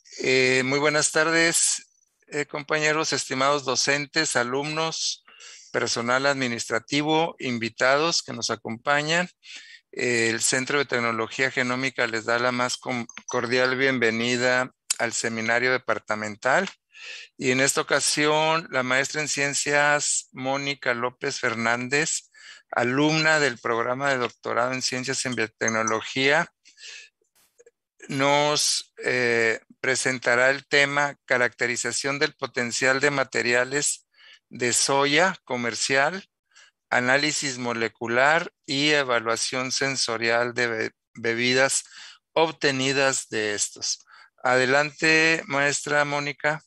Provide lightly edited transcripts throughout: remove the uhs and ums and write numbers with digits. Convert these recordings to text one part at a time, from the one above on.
Muy buenas tardes, compañeros, estimados docentes, alumnos, personal administrativo, invitados que nos acompañan. El Centro de Tecnología Genómica les da la más cordial bienvenida al seminario departamental. Y en esta ocasión, la maestra en ciencias Mónica López Fernández, alumna del programa de doctorado en ciencias en biotecnología, nos presentará el tema caracterización del potencial de materiales de soya comercial, análisis molecular y evaluación sensorial de bebidas obtenidas de estos. Adelante, maestra Mónica.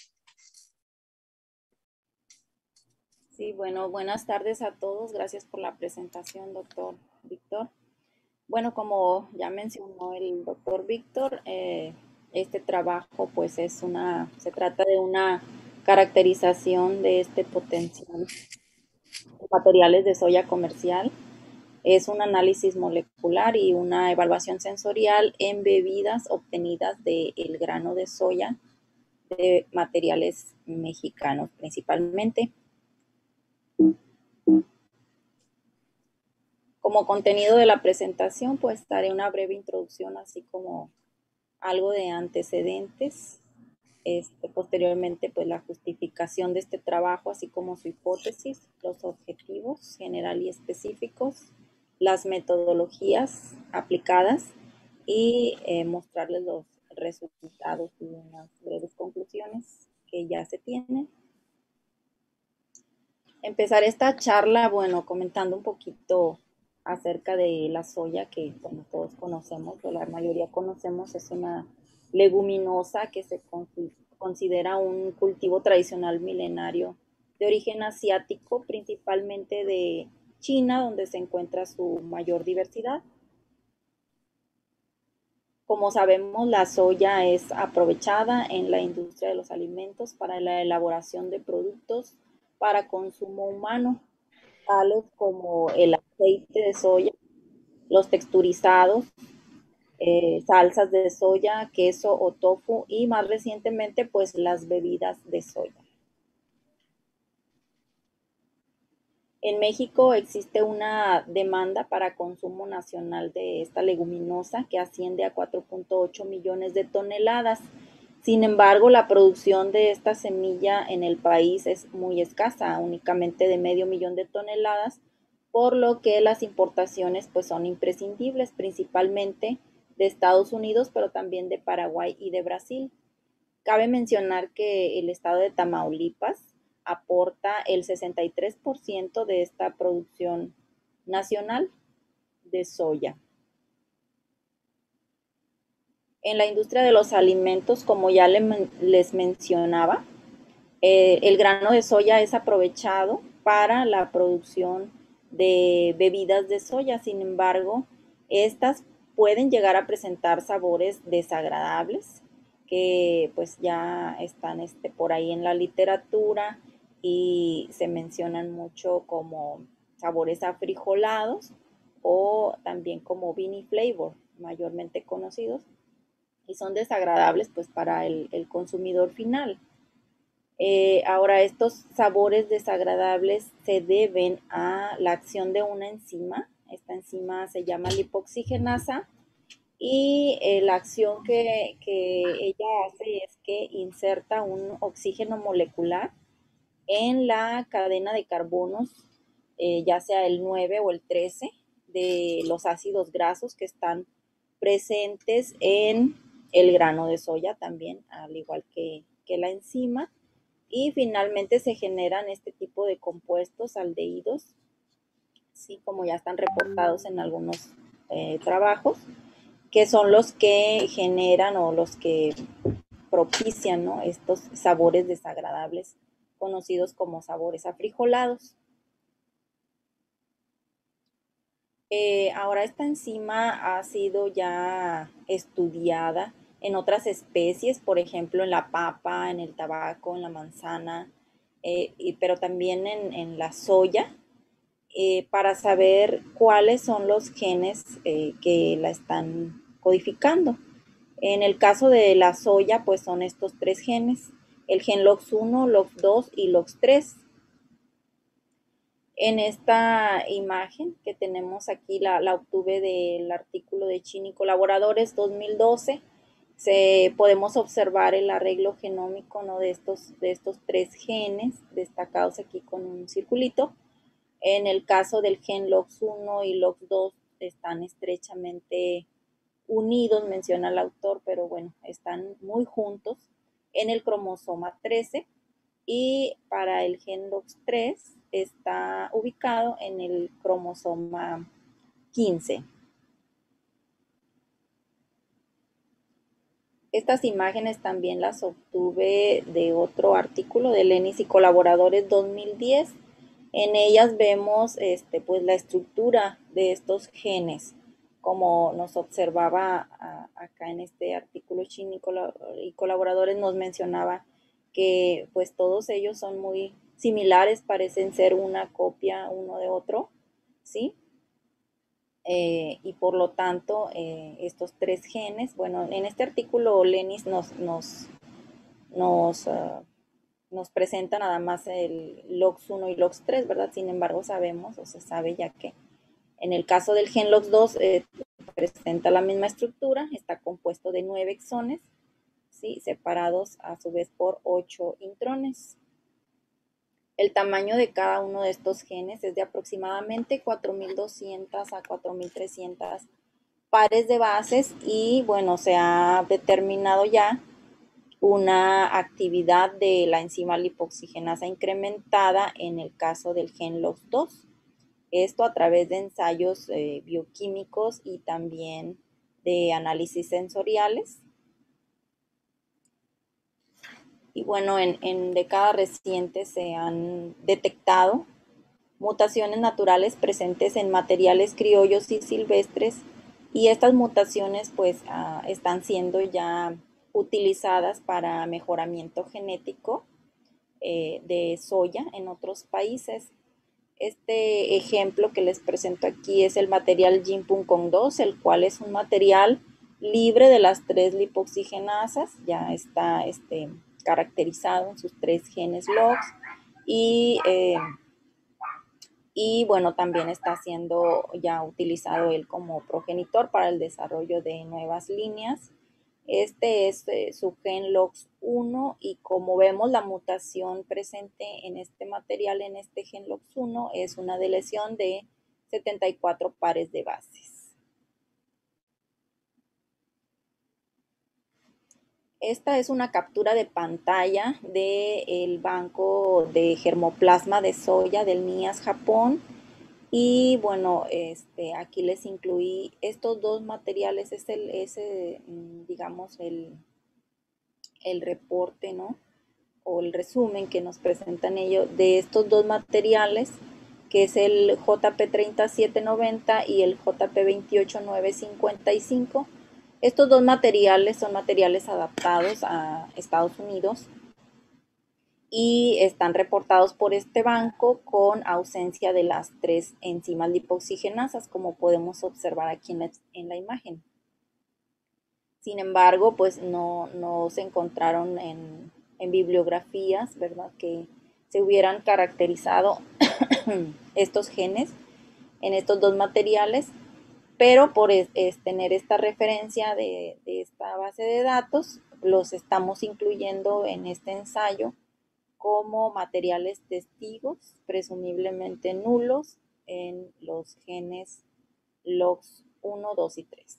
Sí, bueno, buenas tardes a todos. Gracias por la presentación, doctor Víctor. Bueno, como ya mencionó el doctor Víctor, este trabajo pues se trata de una caracterización de este potencial de materiales de soya comercial. Es un análisis molecular y una evaluación sensorial en bebidas obtenidas del grano de soya de materiales mexicanos principalmente. Como contenido de la presentación, pues daré una breve introducción, así como algo de antecedentes. Posteriormente, pues la justificación de este trabajo, así como su hipótesis, los objetivos general y específicos, las metodologías aplicadas y mostrarles los resultados y unas breves conclusiones que ya se tienen. Empezar esta charla, bueno, comentando un poquito acerca de la soya, que bueno, todos conocemos, o la mayoría conocemos, es una leguminosa que se considera un cultivo tradicional milenario de origen asiático, principalmente de China, donde se encuentra su mayor diversidad. Como sabemos, la soya es aprovechada en la industria de los alimentos para la elaboración de productos para consumo humano, tales como el aceite de soya, los texturizados, salsas de soya, queso o tofu y más recientemente pues las bebidas de soya. En México existe una demanda para consumo nacional de esta leguminosa que asciende a 4.8 millones de toneladas. Sin embargo, la producción de esta semilla en el país es muy escasa, únicamente de medio millón de toneladas, por lo que las importaciones pues son imprescindibles, principalmente de Estados Unidos, pero también de Paraguay y de Brasil. Cabe mencionar que el estado de Tamaulipas aporta el 63% de esta producción nacional de soya. En la industria de los alimentos, como ya les mencionaba, el grano de soya es aprovechado para la producción de bebidas de soya. Sin embargo, estas pueden llegar a presentar sabores desagradables que pues ya están por ahí en la literatura y se mencionan mucho como sabores afrijolados o también como beanie flavor, mayormente conocidos, y son desagradables pues para el consumidor final. Ahora, estos sabores desagradables se deben a la acción de una enzima. Esta enzima se llama lipoxigenasa y la acción que ella hace es que inserta un oxígeno molecular en la cadena de carbonos, ya sea el 9 o el 13 de los ácidos grasos que están presentes en el grano de soya también, al igual que la enzima. Y finalmente se generan este tipo de compuestos aldehídos, sí, como ya están reportados en algunos trabajos, que son los que generan o los que propician, ¿no?, estos sabores desagradables conocidos como sabores afrijolados. Ahora esta enzima ha sido ya estudiada en otras especies, por ejemplo en la papa, en el tabaco, en la manzana, pero también en la soya, para saber cuáles son los genes que la están codificando. En el caso de la soya, pues son estos tres genes, el gen LOX1, LOX2 y LOX3. En esta imagen que tenemos aquí, la obtuve del artículo de Chin y colaboradores 2012, podemos observar el arreglo genómico, ¿no?, de estos tres genes destacados aquí con un circulito. En el caso del gen LOX1 y LOX2 están estrechamente unidos, menciona el autor, pero bueno, están muy juntos en el cromosoma 13, y para el gen LOX3 está ubicado en el cromosoma 15. Estas imágenes también las obtuve de otro artículo de Lenis y colaboradores 2010. En ellas vemos pues la estructura de estos genes, como nos observaba acá en este artículo. Chin y colaboradores nos mencionaba que pues todos ellos son muy similares, parecen ser una copia uno de otro, ¿sí? Y por lo tanto, estos tres genes, bueno, en este artículo Lenis nos presenta nada más el LOX1 y LOX3, ¿verdad? Sin embargo, sabemos, o se sabe ya que en el caso del gen LOX2 presenta la misma estructura, está compuesto de 9 exones, ¿sí?, separados a su vez por 8 intrones. El tamaño de cada uno de estos genes es de aproximadamente 4.200 a 4.300 pares de bases, y bueno, se ha determinado ya una actividad de la enzima lipoxigenasa incrementada en el caso del gen LOX2. Esto a través de ensayos bioquímicos y también de análisis sensoriales. Y bueno, en décadas recientes se han detectado mutaciones naturales presentes en materiales criollos y silvestres, y estas mutaciones pues están siendo ya utilizadas para mejoramiento genético de soya en otros países. Este ejemplo que les presento aquí es el material Jinpung 2, el cual es un material libre de las tres lipoxigenasas, ya está caracterizado en sus tres genes LOX, y bueno, también está siendo ya utilizado él como progenitor para el desarrollo de nuevas líneas. Este es su gen LOX1, y como vemos, la mutación presente en este material, en este gen LOX1, es una deleción de 74 pares de bases. Esta es una captura de pantalla del banco de germoplasma de soya del NIAS Japón. Y bueno, aquí les incluí estos dos materiales, digamos, el reporte, ¿no?, o el resumen que nos presentan ellos de estos dos materiales, que es el JP3790 y el JP28955. Estos dos materiales son materiales adaptados a Estados Unidos y están reportados por este banco con ausencia de las tres enzimas lipoxigenasas, como podemos observar aquí en la imagen. Sin embargo, pues no se encontraron en bibliografías, ¿verdad?, que se hubieran caracterizado estos genes en estos dos materiales, pero por tener esta referencia de esta base de datos, los estamos incluyendo en este ensayo como materiales testigos, presumiblemente nulos, en los genes LOX1, 2 y 3.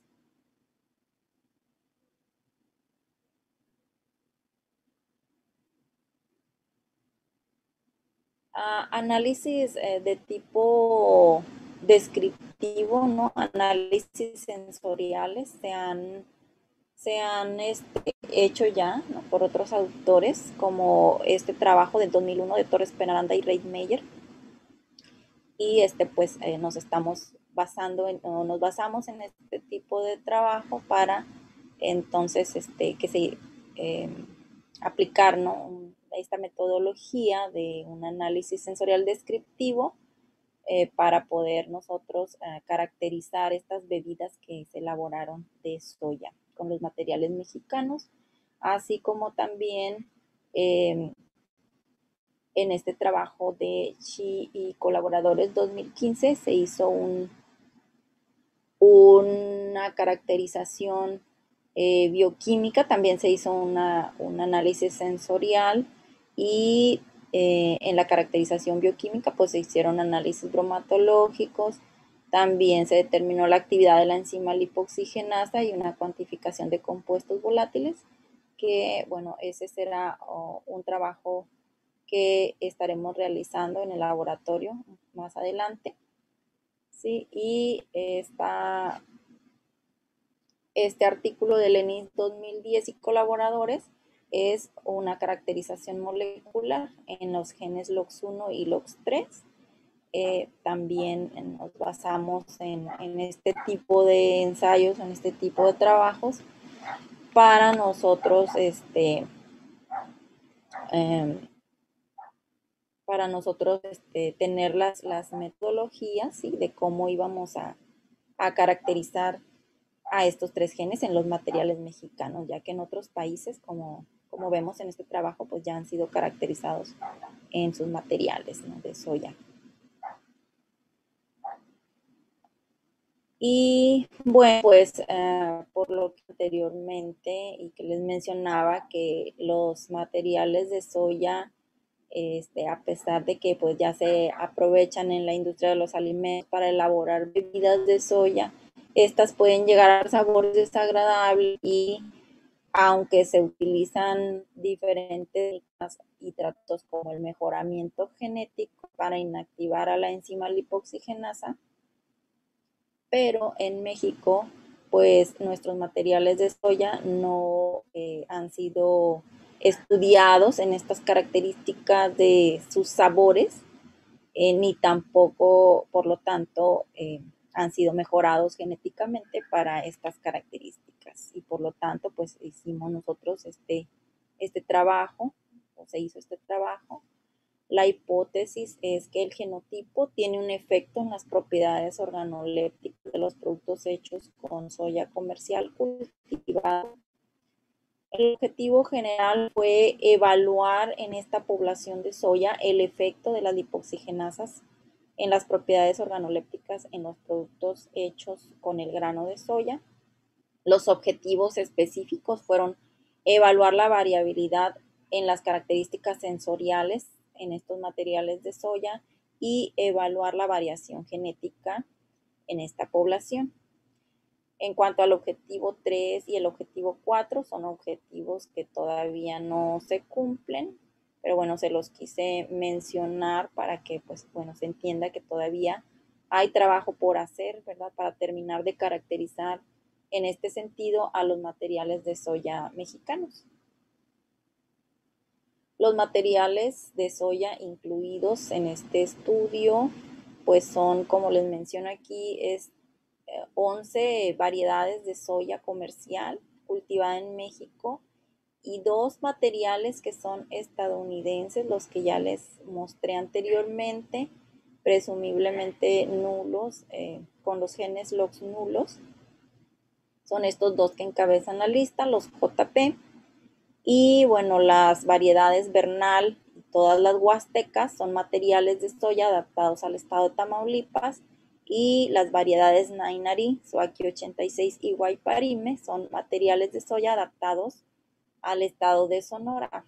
Análisis de tipo descriptivo, ¿no?, análisis sensoriales se han hecho ya, ¿no?, por otros autores, como este trabajo del 2001 de Torres Penaranda y Reitmeyer, y pues nos basamos en este tipo de trabajo para entonces que se aplicar, ¿no?, esta metodología de un análisis sensorial descriptivo para poder nosotros caracterizar estas bebidas que se elaboraron de soya. con los materiales mexicanos, así como también en este trabajo de Chi y colaboradores 2015 se hizo una caracterización bioquímica, también se hizo un análisis sensorial y en la caracterización bioquímica pues se hicieron análisis bromatológicos, también se determinó la actividad de la enzima lipoxigenasa y una cuantificación de compuestos volátiles, que bueno, ese será un trabajo que estaremos realizando en el laboratorio más adelante. ¿Sí? Y este artículo del ENIS 2010 y colaboradores es una caracterización molecular en los genes LOX1 y LOX3. También nos basamos en este tipo de ensayos, en este tipo de trabajos, para nosotros tener las metodologías, ¿sí?, de cómo íbamos a caracterizar a estos 3 genes en los materiales mexicanos, ya que en otros países, como vemos en este trabajo, pues ya han sido caracterizados en sus materiales, ¿no?, de soya. Y bueno, pues por lo que anteriormente y que les mencionaba, que los materiales de soya, a pesar de que pues ya se aprovechan en la industria de los alimentos para elaborar bebidas de soya, estas pueden llegar a sabores desagradables, y aunque se utilizan diferentes técnicas y tratos como el mejoramiento genético para inactivar a la enzima lipoxigenasa, pero en México pues nuestros materiales de soya no han sido estudiados en estas características de sus sabores, ni tampoco, por lo tanto, han sido mejorados genéticamente para estas características. Y por lo tanto, pues hicimos nosotros este trabajo, o se hizo este trabajo. La hipótesis es que el genotipo tiene un efecto en las propiedades organolépticas de los productos hechos con soya comercial cultivada. El objetivo general fue evaluar en esta población de soya el efecto de las lipoxigenasas en las propiedades organolépticas en los productos hechos con el grano de soya. Los objetivos específicos fueron evaluar la variabilidad en las características sensoriales en estos materiales de soya y evaluar la variación genética en esta población. En cuanto al objetivo 3 y el objetivo 4, son objetivos que todavía no se cumplen, pero bueno, se los quise mencionar para que pues bueno, se entienda que todavía hay trabajo por hacer, ¿verdad?, para terminar de caracterizar en este sentido a los materiales de soya mexicanos. Los materiales de soya incluidos en este estudio pues son, como les menciono aquí, 11 variedades de soya comercial cultivada en México y 2 materiales que son estadounidenses, los que ya les mostré anteriormente, presumiblemente nulos, con los genes LOX nulos. Son estos 2 que encabezan la lista, los JP. Y bueno, las variedades Bernal y todas las huastecas son materiales de soya adaptados al estado de Tamaulipas, y las variedades Nainari, Soaki 86 y Guayparime son materiales de soya adaptados al estado de Sonora.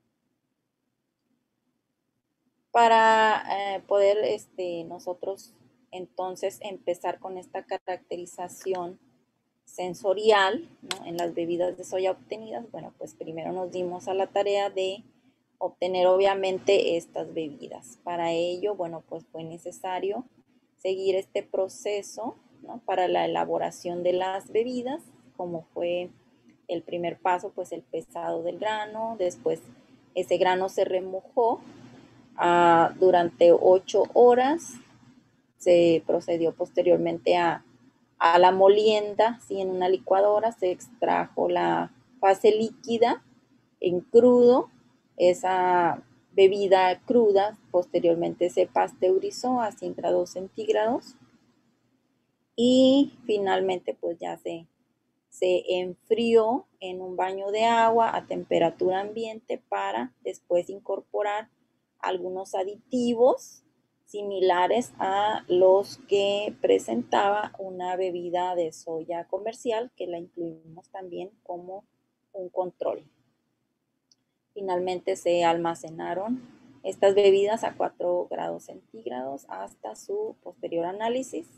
Para poder nosotros entonces empezar con esta caracterización sensorial, ¿no?, en las bebidas de soya obtenidas, bueno, pues primero nos dimos a la tarea de obtener obviamente estas bebidas. Para ello, bueno, pues fue necesario seguir este proceso, ¿no?, para la elaboración de las bebidas, como fue el primer paso, pues el pesado del grano. Después ese grano se remojó durante 8 horas, se procedió posteriormente a la molienda, ¿sí?, en una licuadora, se extrajo la fase líquida en crudo. Esa bebida cruda posteriormente se pasteurizó a 100 grados centígrados y finalmente pues ya se se enfrió en un baño de agua a temperatura ambiente para después incorporar algunos aditivos similares a los que presentaba una bebida de soya comercial, que la incluimos también como un control. Finalmente se almacenaron estas bebidas a 4 grados centígrados hasta su posterior análisis.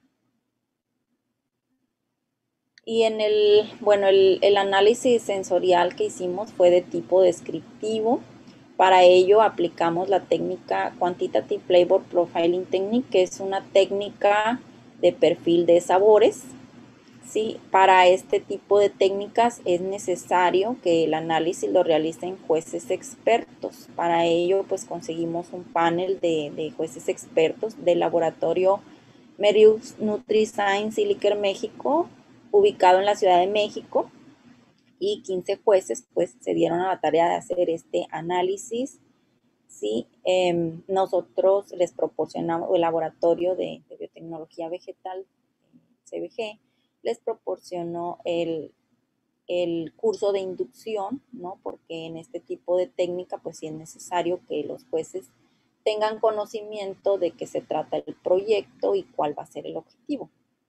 Y en el análisis sensorial que hicimos fue de tipo descriptivo. Para ello aplicamos la técnica Quantitative Flavor Profiling Technique, que es una técnica de perfil de sabores. Sí, para este tipo de técnicas es necesario que el análisis lo realicen jueces expertos. Para ello, pues conseguimos un panel de jueces expertos del laboratorio Merius NutriScience y Liquor México, ubicado en la Ciudad de México, y 15 jueces pues se dieron a la tarea de hacer este análisis. Sí, nosotros les proporcionamos, el laboratorio de biotecnología vegetal, CBG, les proporcionó el curso de inducción, ¿no? Porque en este tipo de técnica, pues sí es necesario que los jueces tengan conocimiento de qué se trata el proyecto y cuál va a ser el objetivo.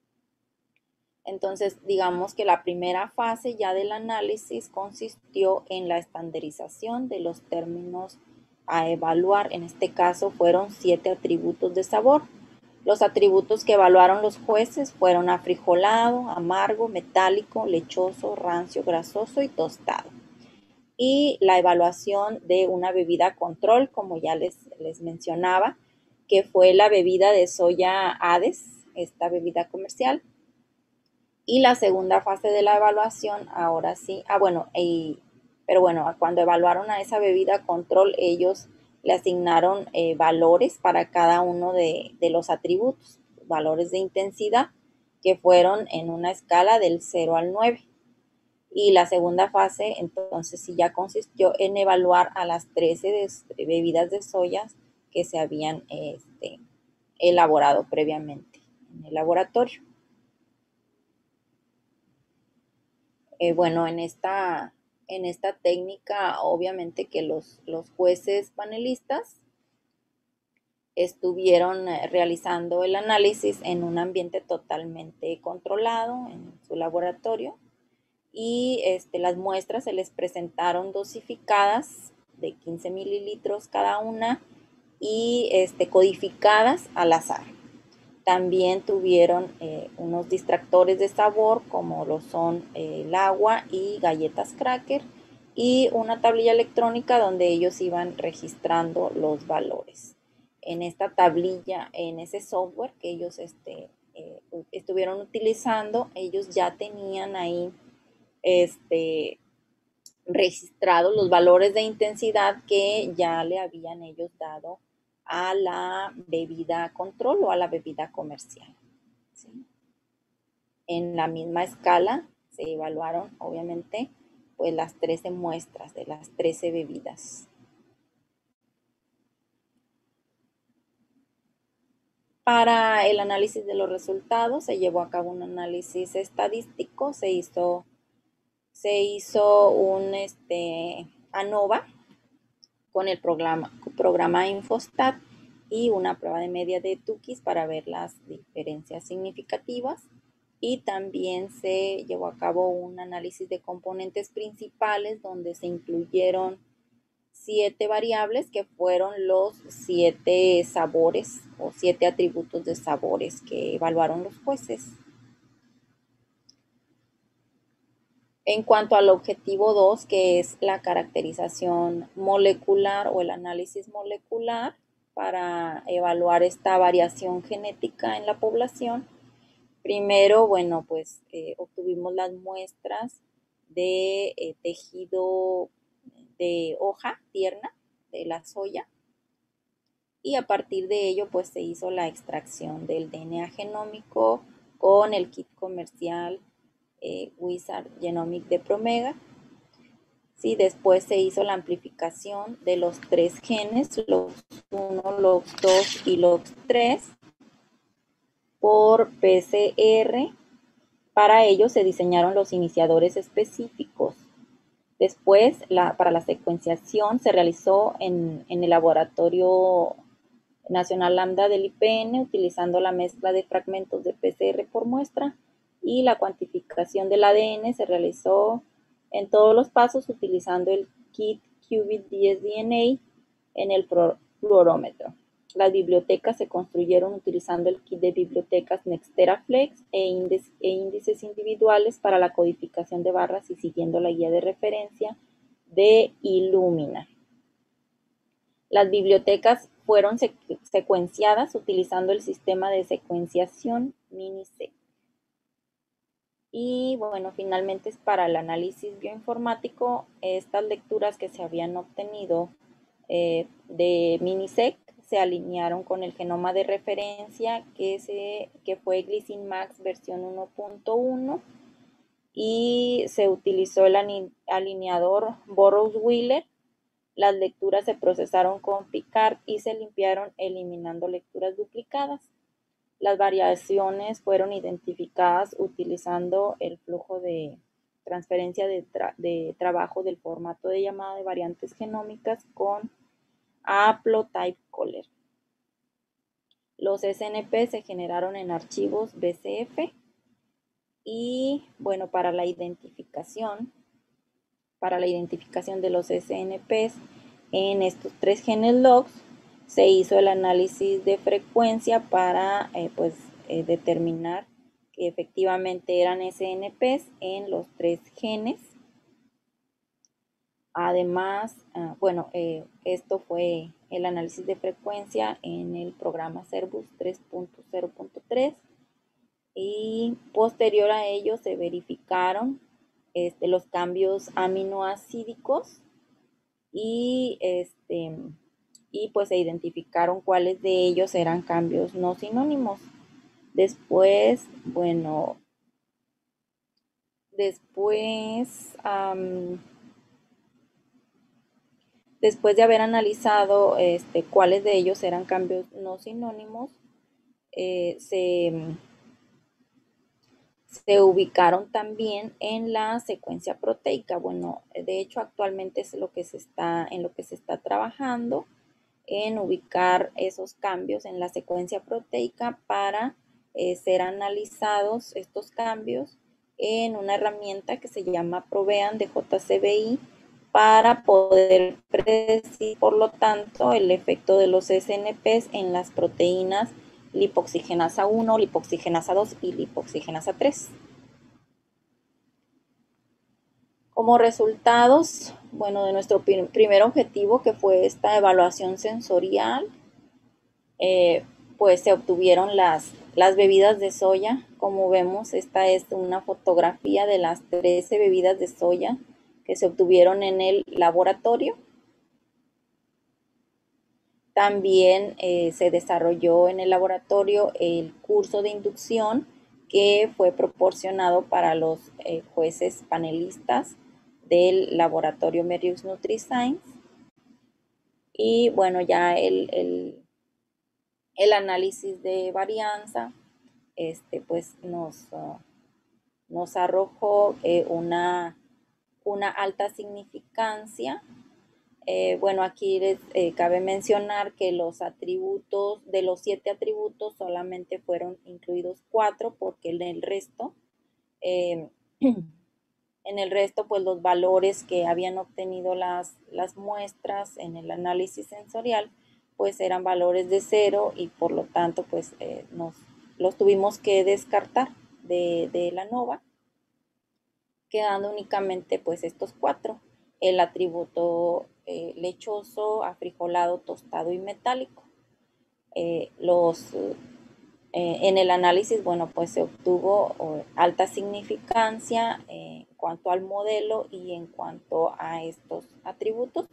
Entonces, digamos que la primera fase ya del análisis consistió en la estandarización de los términos a evaluar. En este caso fueron 7 atributos de sabor. Los atributos que evaluaron los jueces fueron afrijolado, amargo, metálico, lechoso, rancio, grasoso y tostado. Y la evaluación de una bebida control, como ya les mencionaba, que fue la bebida de soya Hades, esta bebida comercial. Y la segunda fase de la evaluación, ahora sí, pero bueno, cuando evaluaron a esa bebida control, ellos le asignaron valores para cada uno de los atributos, valores de intensidad, que fueron en una escala del 0 al 9. Y la segunda fase, entonces, sí ya consistió en evaluar a las 13 bebidas de soya que se habían elaborado previamente en el laboratorio. Bueno, en esta técnica, obviamente que los jueces panelistas estuvieron realizando el análisis en un ambiente totalmente controlado en su laboratorio, y las muestras se les presentaron dosificadas de 15 mililitros cada una y codificadas al azar. También tuvieron unos distractores de sabor, como lo son el agua y galletas cracker, y una tablilla electrónica donde ellos iban registrando los valores. En esta tablilla, en ese software que ellos estuvieron utilizando, ellos ya tenían ahí registrados los valores de intensidad que ya le habían ellos dado a la bebida control o a la bebida comercial. ¿Sí? En la misma escala se evaluaron, obviamente, pues las 13 muestras de las 13 bebidas. Para el análisis de los resultados se llevó a cabo un análisis estadístico, se hizo un ANOVA con el programa Infostat y una prueba de media de Tukey para ver las diferencias significativas, y también se llevó a cabo un análisis de componentes principales donde se incluyeron 7 variables que fueron los 7 sabores o 7 atributos de sabores que evaluaron los jueces. En cuanto al objetivo 2, que es la caracterización molecular o el análisis molecular para evaluar esta variación genética en la población, primero, bueno, pues obtuvimos las muestras de tejido de hoja tierna de la soya, y a partir de ello pues se hizo la extracción del DNA genómico con el kit comercial Wizard Genomic de Promega. Sí, después se hizo la amplificación de los 3 genes, LOX1, LOX2 y LOX3, por PCR Para ello se diseñaron los iniciadores específicos. Después, para la secuenciación se realizó en el Laboratorio Nacional Lambda del IPN, utilizando la mezcla de fragmentos de PCR por muestra, y la cuantificación del ADN se realizó en todos los pasos utilizando el kit Qubit dsDNA en el fluorómetro. Las bibliotecas se construyeron utilizando el kit de bibliotecas Nextera Flex e índices individuales para la codificación de barras y siguiendo la guía de referencia de Illumina. Las bibliotecas fueron secuenciadas utilizando el sistema de secuenciación MiniSeq. Y bueno, finalmente es para el análisis bioinformático, estas lecturas que se habían obtenido de MiniSeq se alinearon con el genoma de referencia que fue Glycine Max versión 1.1 y se utilizó el alineador Burrows-Wheeler. Las lecturas se procesaron con Picard y se limpiaron eliminando lecturas duplicadas. Las variaciones fueron identificadas utilizando el flujo de transferencia de trabajo del formato de llamada de variantes genómicas con Haplotype Caller. Los SNP se generaron en archivos BCF y bueno, para la identificación de los SNPs en estos 3 genes logs se hizo el análisis de frecuencia para determinar que efectivamente eran SNPs en los 3 genes. Además, esto fue el análisis de frecuencia en el programa Cerbus 3.0.3 y posterior a ello se verificaron los cambios aminoácidicos y pues se identificaron cuáles de ellos eran cambios no sinónimos. Después de haber analizado cuáles de ellos eran cambios no sinónimos, se ubicaron también en la secuencia proteica. Bueno, de hecho actualmente es en lo que se está trabajando, en ubicar esos cambios en la secuencia proteica para ser analizados estos cambios en una herramienta que se llama Provean de JCBI para poder predecir, por lo tanto, el efecto de los SNPs en las proteínas lipoxigenasa 1, lipoxigenasa 2 y lipoxigenasa 3. Como resultados, de nuestro primer objetivo, que fue esta evaluación sensorial, pues se obtuvieron las bebidas de soya. Como vemos, esta es una fotografía de las 13 bebidas de soya que se obtuvieron en el laboratorio. También se desarrolló en el laboratorio el curso de inducción que fue proporcionado para los jueces panelistas del laboratorio Merius NutriScience. Y bueno, ya el análisis de varianza pues nos arrojó una alta significancia. Aquí cabe mencionar que los atributos, de los 7 atributos, solamente fueron incluidos 4, porque en el resto, pues los valores que habían obtenido las muestras en el análisis sensorial, pues eran valores de 0 y por lo tanto, pues los tuvimos que descartar de la NOVA, quedando únicamente pues estos 4. El atributo lechoso, afrijolado, tostado y metálico. En el análisis, pues se obtuvo alta significancia en cuanto al modelo y en cuanto a estos atributos.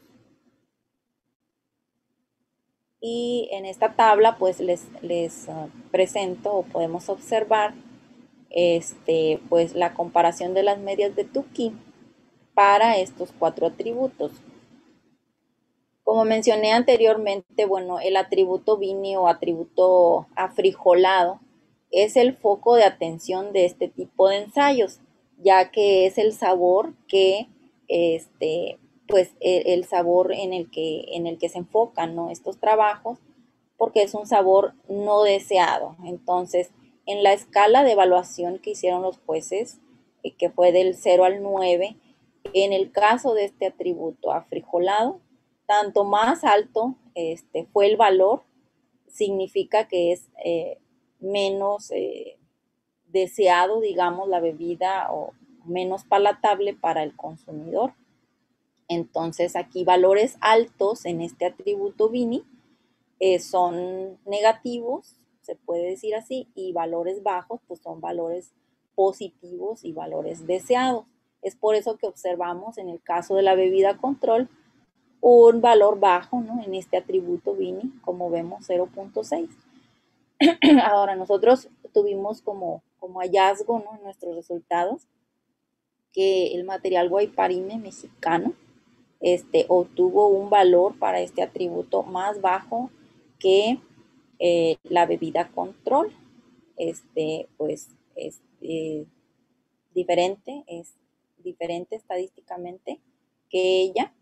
Y en esta tabla pues les presento, o podemos observar pues la comparación de las medias de Tukey para estos 4 atributos. Como mencioné anteriormente, el atributo Vini o atributo afrijolado es el foco de atención de este tipo de ensayos, ya que es el sabor que, pues el sabor en el que se enfocan, ¿no?, estos trabajos, porque es un sabor no deseado. Entonces, en la escala de evaluación que hicieron los jueces, que fue del 0 al 9, en el caso de este atributo afrijolado, tanto más alto fue el valor, significa que es menos deseado, digamos, la bebida, o menos palatable para el consumidor. Entonces, aquí valores altos en este atributo Vini son negativos, se puede decir así, y valores bajos pues son valores positivos y valores deseados. Es por eso que observamos en el caso de la bebida control un valor bajo, ¿no?, en este atributo Vini, como vemos 0.6. Ahora nosotros tuvimos como hallazgo, ¿no?, en nuestros resultados, que el material Guayparime mexicano obtuvo un valor para este atributo más bajo que la bebida control. Pues es diferente estadísticamente que ella,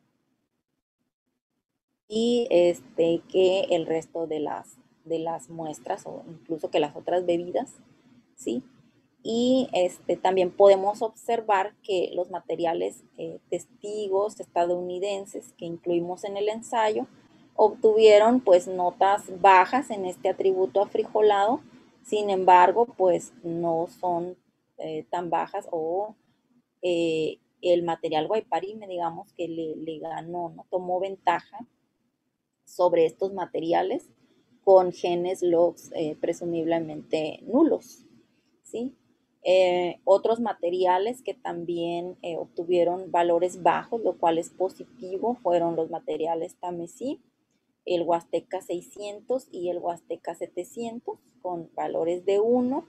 y que el resto de las muestras, o incluso que las otras bebidas, ¿sí? Y también podemos observar que los materiales testigos estadounidenses que incluimos en el ensayo obtuvieron pues notas bajas en este atributo afrijolado. Sin embargo, pues no son tan bajas, o el material Guayparime, digamos, que le ganó, ¿no?, tomó ventaja sobre estos materiales con genes logs presumiblemente nulos, ¿sí? Otros materiales que también obtuvieron valores bajos, lo cual es positivo, fueron los materiales Tamesí, el Huasteca 600 y el Huasteca 700, con valores de 1.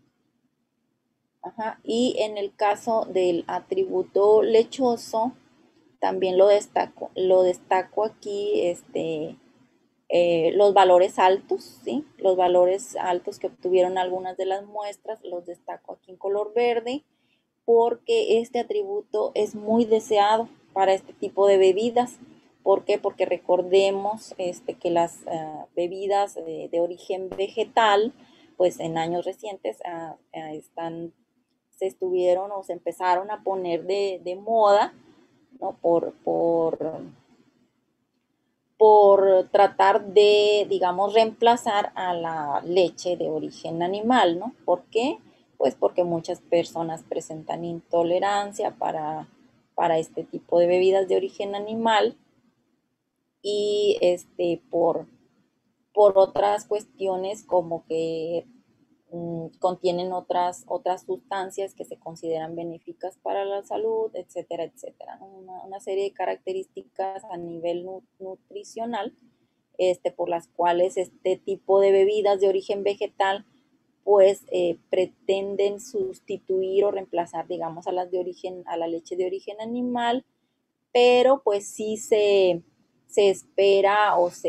Ajá. Y en el caso del atributo lechoso, también lo destaco aquí, los valores altos, ¿sí? Los valores altos que obtuvieron algunas de las muestras, los destaco aquí en color verde, porque este atributo es muy deseado para este tipo de bebidas. ¿Por qué? Porque recordemos que las bebidas de origen vegetal, pues en años recientes se estuvieron o se empezaron a poner de moda, ¿no?, por tratar de, digamos, reemplazar a la leche de origen animal, ¿no? ¿Por qué? Pues porque muchas personas presentan intolerancia para este tipo de bebidas de origen animal, y por otras cuestiones como que contienen otras sustancias que se consideran benéficas para la salud, etcétera, etcétera, ¿no? Una serie de características a nivel nutricional, por las cuales este tipo de bebidas de origen vegetal pues pretenden sustituir o reemplazar, digamos, a la leche de origen animal, pero pues sí se espera o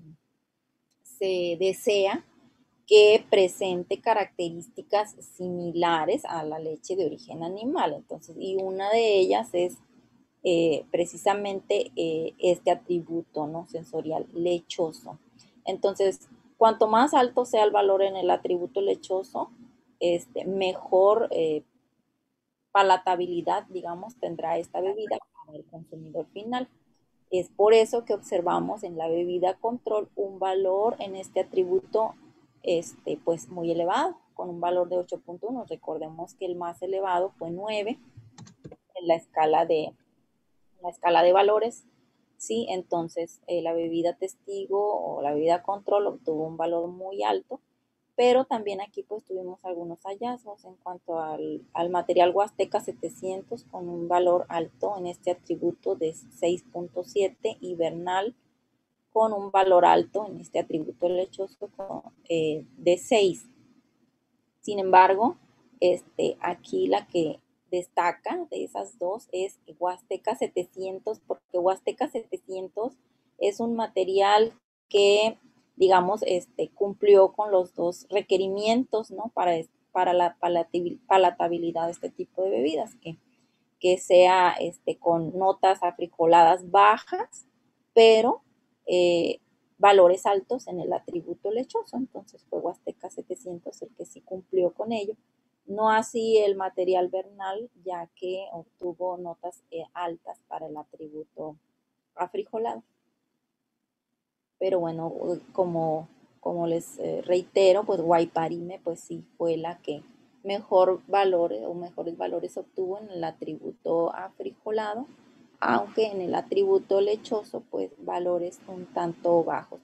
se desea que presente características similares a la leche de origen animal. Entonces, y una de ellas es precisamente este atributo, ¿no?, sensorial lechoso. Entonces, cuanto más alto sea el valor en el atributo lechoso, mejor palatabilidad, digamos, tendrá esta bebida para el consumidor final. Es por eso que observamos en la bebida control un valor en este atributo pues muy elevado, con un valor de 8.1. Recordemos que el más elevado fue 9 en la escala de valores, ¿sí? Entonces, la bebida testigo o la bebida control obtuvo un valor muy alto, pero también aquí pues tuvimos algunos hallazgos en cuanto al material Huasteca 700, con un valor alto en este atributo de 6.7, y Bernal con un valor alto en este atributo lechoso de 6. Sin embargo, aquí la que destaca de esas dos es Huasteca 700, porque Huasteca 700 es un material que digamos, cumplió con los dos requerimientos, ¿no? Para la palatabilidad de este tipo de bebidas, que sea con notas afrijoladas bajas, pero valores altos en el atributo lechoso. Entonces fue Huasteca 700 el que sí cumplió con ello. No así el material Bernal, ya que obtuvo notas altas para el atributo afrijolado. Pero bueno, como les reitero, pues Guayparime pues sí fue la que mejor valores o mejores valores obtuvo en el atributo afrijolado, aunque en el atributo lechoso pues valores un tanto bajos,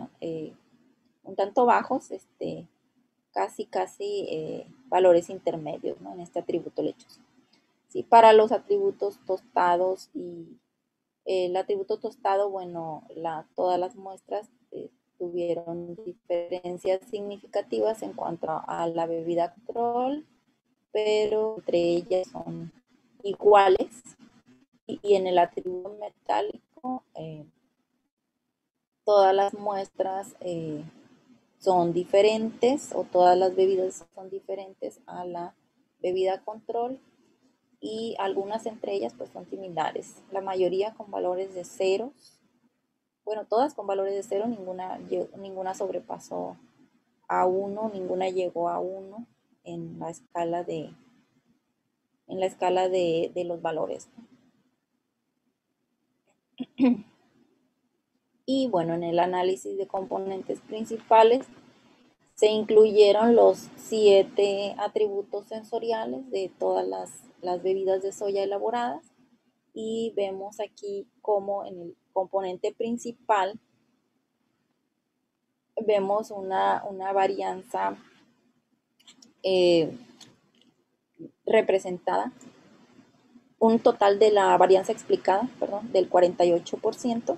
casi valores intermedios, ¿no? En este atributo lechoso. Sí, para los atributos tostados y el atributo tostado, bueno, todas las muestras tuvieron diferencias significativas en cuanto a la bebida control, pero entre ellas son iguales. Y en el atributo metálico, todas las muestras son diferentes, o todas las bebidas son diferentes a la bebida control, y algunas entre ellas pues son similares, la mayoría con valores de ceros. Bueno, todas con valores de 0, ninguna sobrepasó a 1, ninguna llegó a 1 en la escala de los valores. Y bueno, en el análisis de componentes principales se incluyeron los 7 atributos sensoriales de todas las bebidas de soya elaboradas, y vemos aquí como en el componente principal vemos una varianza representada, un total de la varianza explicada, perdón, del 48%.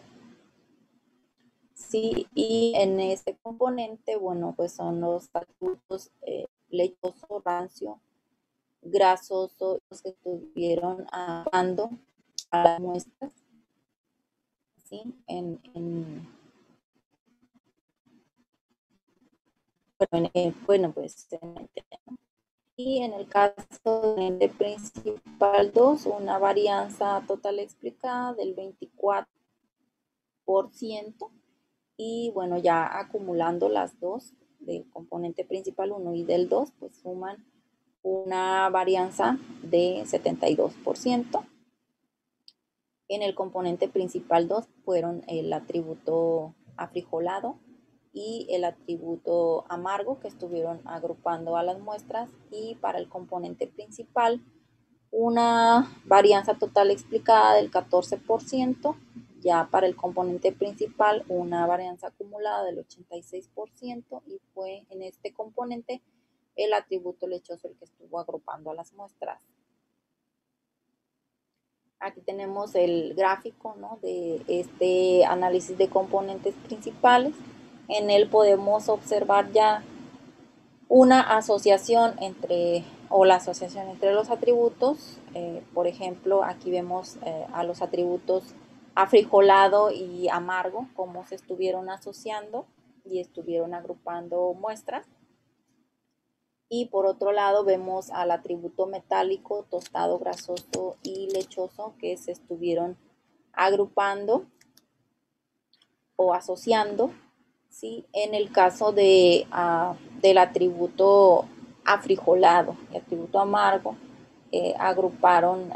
Sí, y en este componente, bueno, pues son los atributos lechoso, rancio, grasoso, los que estuvieron dando a las muestras, ¿sí? Bueno, pues y en el caso de principal 2, una varianza total explicada del 24%, y bueno, ya acumulando las dos, del componente principal 1 y del 2, pues suman una varianza de 72%. En el componente principal 2 fueron el atributo afrijolado y el atributo amargo, que estuvieron agrupando a las muestras, y para el componente principal una varianza total explicada del 14%, ya para el componente principal una varianza acumulada del 86%, y fue en este componente el atributo lechoso el que estuvo agrupando a las muestras. Aquí tenemos el gráfico, ¿no?, de este análisis de componentes principales. En él podemos observar ya una asociación la asociación entre los atributos. Por ejemplo, aquí vemos a los atributos afrijolado y amargo, cómo se estuvieron asociando y estuvieron agrupando muestras. Y por otro lado vemos al atributo metálico, tostado, grasoso y lechoso, que se estuvieron agrupando o asociando, ¿sí? En el caso del atributo afrijolado y atributo amargo, agruparon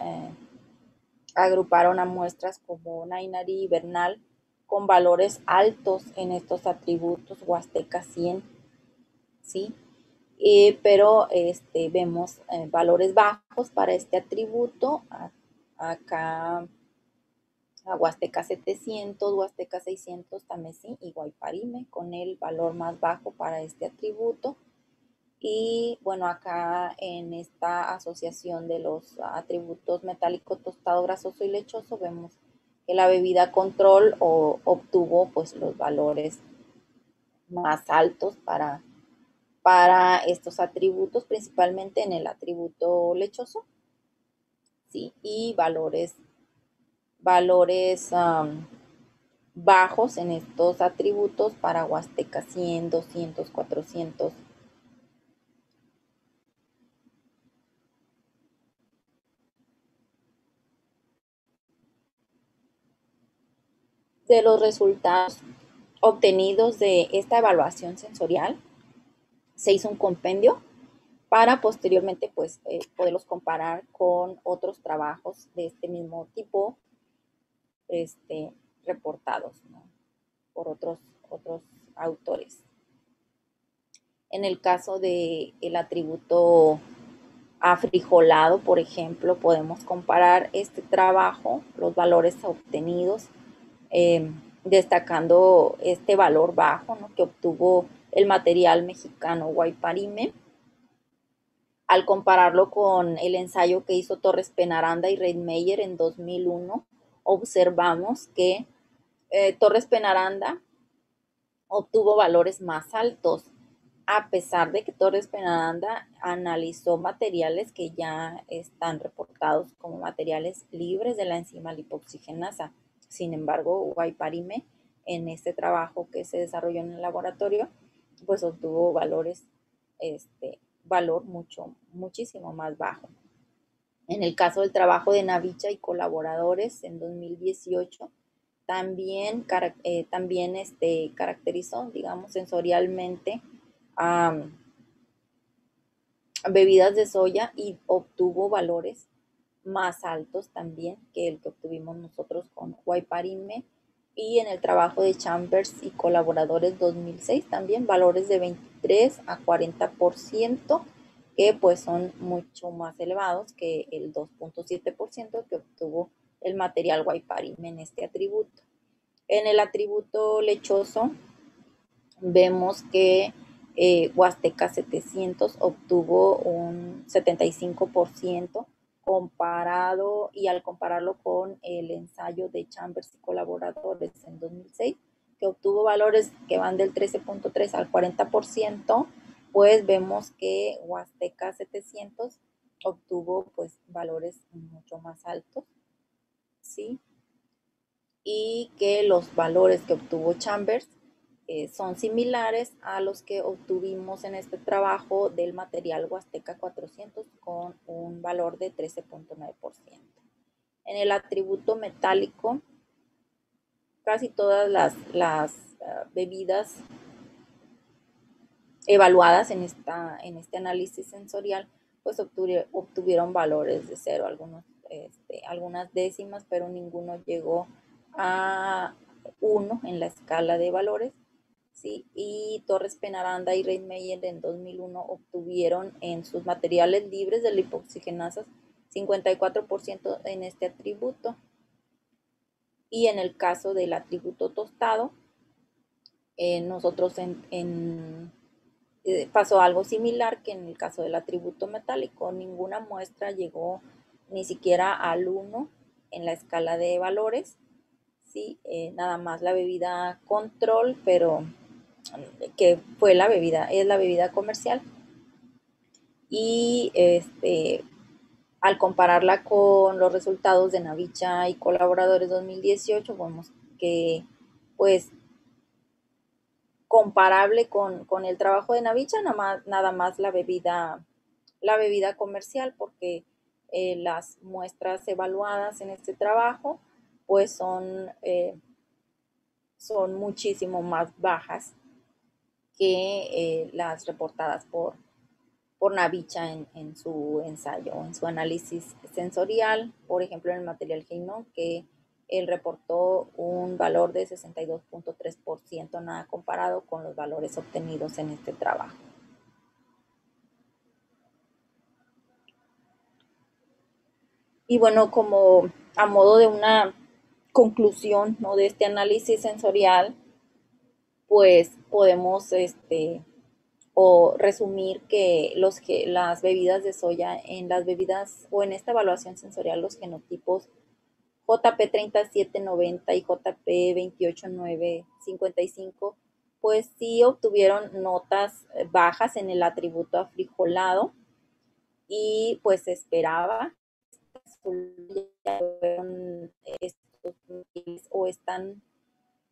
a muestras como Nainari y Bernal con valores altos en estos atributos, Huasteca 100, ¿sí? Pero vemos valores bajos para este atributo. Acá a Huasteca 700, Huasteca 600, Tamesí y Guayparime con el valor más bajo para este atributo. Y bueno, acá en esta asociación de los atributos metálico, tostado, grasoso y lechoso, vemos que la bebida control obtuvo pues los valores más altos para estos atributos, principalmente en el atributo lechoso, ¿sí? Y valores bajos en estos atributos para Huasteca 100, 200, 400. De los resultados obtenidos de esta evaluación sensorial, se hizo un compendio para posteriormente pues poderlos comparar con otros trabajos de este mismo tipo reportados, ¿no? Por otros autores. En el caso del atributo afrijolado, por ejemplo, podemos comparar este trabajo, los valores obtenidos, destacando este valor bajo, ¿no?, que obtuvo el material mexicano Guayparime, al compararlo con el ensayo que hizo Torres Penaranda y Reitmeyer en 2001, observamos que Torres Penaranda obtuvo valores más altos, a pesar de que Torres Penaranda analizó materiales que ya están reportados como materiales libres de la enzima lipoxigenasa. Sin embargo, Guayparime, en este trabajo que se desarrolló en el laboratorio, pues obtuvo valor muchísimo más bajo. En el caso del trabajo de Navicha y colaboradores en 2018, también caracterizó, digamos, sensorialmente bebidas de soya y obtuvo valores más altos también que el que obtuvimos nosotros con Guayparime. Y en el trabajo de Chambers y colaboradores 2006 también valores de 23 a 40%, que pues son mucho más elevados que el 2.7% que obtuvo el material Guayparime en este atributo. En el atributo lechoso vemos que Huasteca 700 obtuvo un 75% comparado, y al compararlo con el ensayo de Chambers y colaboradores en 2006, que obtuvo valores que van del 13.3 al 40%, pues vemos que Huasteca 700 obtuvo pues valores mucho más altos, ¿sí? Y que los valores que obtuvo Chambers son similares a los que obtuvimos en este trabajo del material Huasteca 400 con un valor de 13.9%. En el atributo metálico, casi todas las bebidas evaluadas en este análisis sensorial pues obtuvieron valores de cero, algunas décimas, pero ninguno llegó a 1 en la escala de valores, ¿sí? Y Torres Penaranda y Reitmeyer en 2001 obtuvieron en sus materiales libres de lipoxigenasas 54% en este atributo. Y en el caso del atributo tostado, nosotros pasó algo similar que en el caso del atributo metálico. Ninguna muestra llegó ni siquiera al 1 en la escala de valores, ¿sí? Nada más la bebida control, pero que fue es la bebida comercial. Y al compararla con los resultados de Navicha y colaboradores 2018, vemos que pues comparable con el trabajo de Navicha, nada más la bebida comercial, porque las muestras evaluadas en este trabajo pues son muchísimo más bajas que las reportadas por Navicha en su ensayo, en su análisis sensorial. Por ejemplo, en el material Heinon, que él reportó un valor de 62.3%, nada comparado con los valores obtenidos en este trabajo. Y bueno, como a modo de una conclusión, ¿no?, de este análisis sensorial, pues podemos o resumir que las bebidas de soya, en las bebidas o en esta evaluación sensorial, los genotipos JP3790 y JP28955, pues sí obtuvieron notas bajas en el atributo afrijolado, y pues se esperaba o están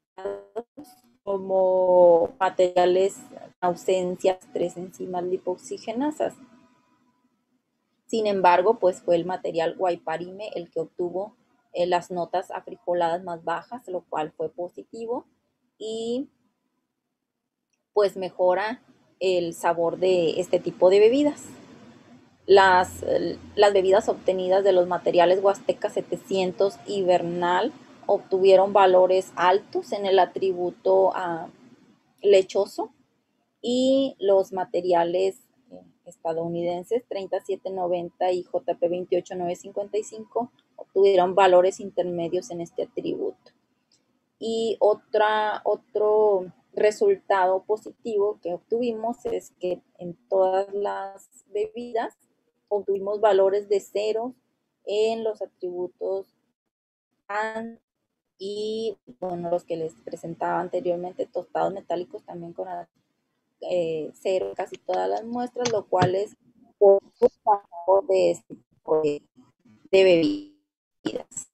como materiales ausencias 3 enzimas lipoxigenasas. Sin embargo, pues fue el material guaiparime el que obtuvo las notas afrijoladas más bajas, lo cual fue positivo y pues mejora el sabor de este tipo de bebidas. Las bebidas obtenidas de los materiales Huasteca 700 y Bernal obtuvieron valores altos en el atributo lechoso, y los materiales estadounidenses 3790 y JP 28955 obtuvieron valores intermedios en este atributo. Y otro resultado positivo que obtuvimos es que en todas las bebidas obtuvimos valores de cero en los atributos y bueno, los que les presentaba anteriormente, tostados metálicos también con cero casi todas las muestras, lo cual es por favor de este tipo de bebidas.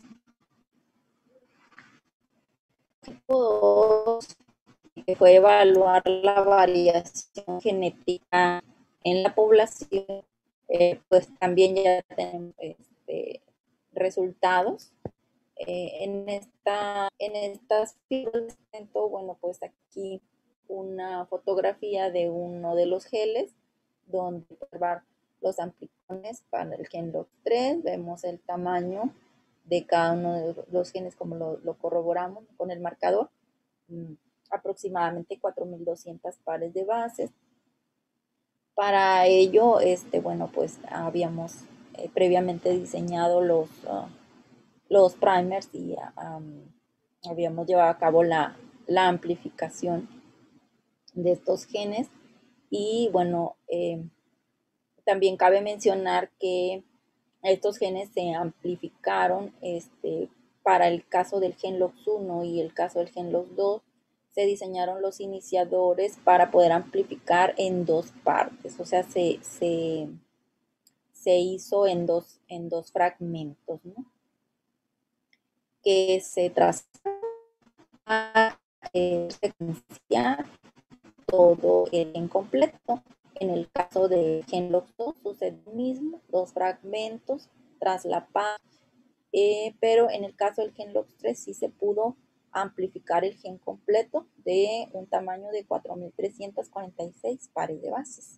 Tipo 2 fue evaluar la variación genética en la población, pues también ya tenemos resultados. En estas figuras, bueno, pues aquí una fotografía de uno de los geles, donde observar los amplicones para el gen LOX3, vemos el tamaño de cada uno de los genes como lo corroboramos con el marcador, aproximadamente 4.200 pares de bases. Para ello, bueno, pues habíamos previamente diseñado los primers y habíamos llevado a cabo la amplificación de estos genes. Y bueno, también cabe mencionar que estos genes se amplificaron para el caso del gen LOX1 y el caso del gen LOX2. Se diseñaron los iniciadores para poder amplificar en dos partes, o sea, se hizo en dos fragmentos, ¿no? Que se trasladó a secuenciar todo el gen completo. En el caso de gen LOX2 sucede lo mismo, dos fragmentos traslapados, pero en el caso del gen LOX3 sí se pudo amplificar el gen completo de un tamaño de 4.346 pares de bases.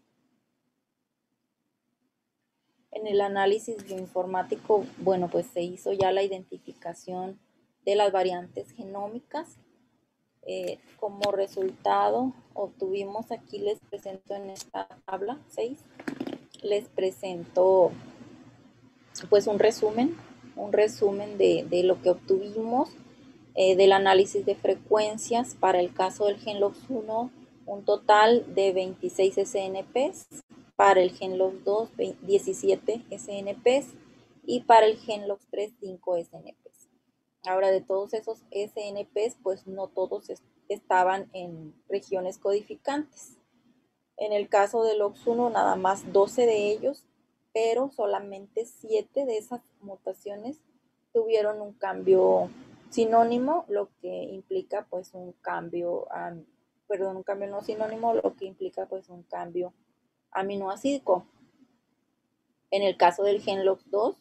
En el análisis bioinformático, bueno, pues se hizo ya la identificación de las variantes genómicas. Como resultado obtuvimos, aquí les presento en esta tabla 6, les presento pues un resumen de lo que obtuvimos del análisis de frecuencias. Para el caso del gen LOX1, un total de 26 SNPs, para el gen LOX2 17 SNPs y para el gen LOX3 5 SNPs. Ahora, de todos esos SNPs, pues no todos estaban en regiones codificantes. En el caso del LOX1, nada más 12 de ellos, pero solamente 7 de esas mutaciones tuvieron un cambio sinónimo, lo que implica pues un cambio, un cambio no sinónimo, lo que implica pues un cambio aminoácidico. En el caso del gen LOX2,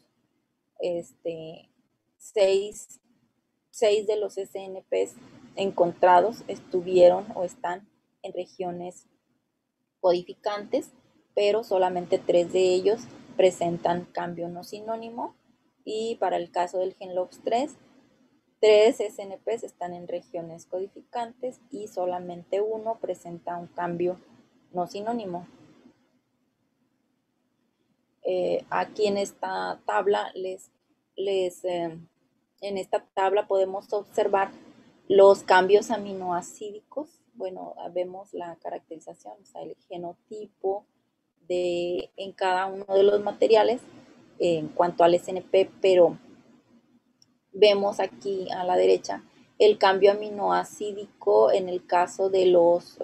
6 de los SNPs encontrados estuvieron o están en regiones codificantes, pero solamente 3 de ellos presentan cambio no sinónimo. Y para el caso del gen LOX3, 3 SNPs están en regiones codificantes y solamente uno presenta un cambio no sinónimo. Aquí en esta tabla en esta tabla podemos observar los cambios aminoácidicos. Bueno, vemos la caracterización, o sea, el genotipo en cada uno de los materiales en cuanto al SNP, pero vemos aquí a la derecha el cambio aminoácidico en el caso de los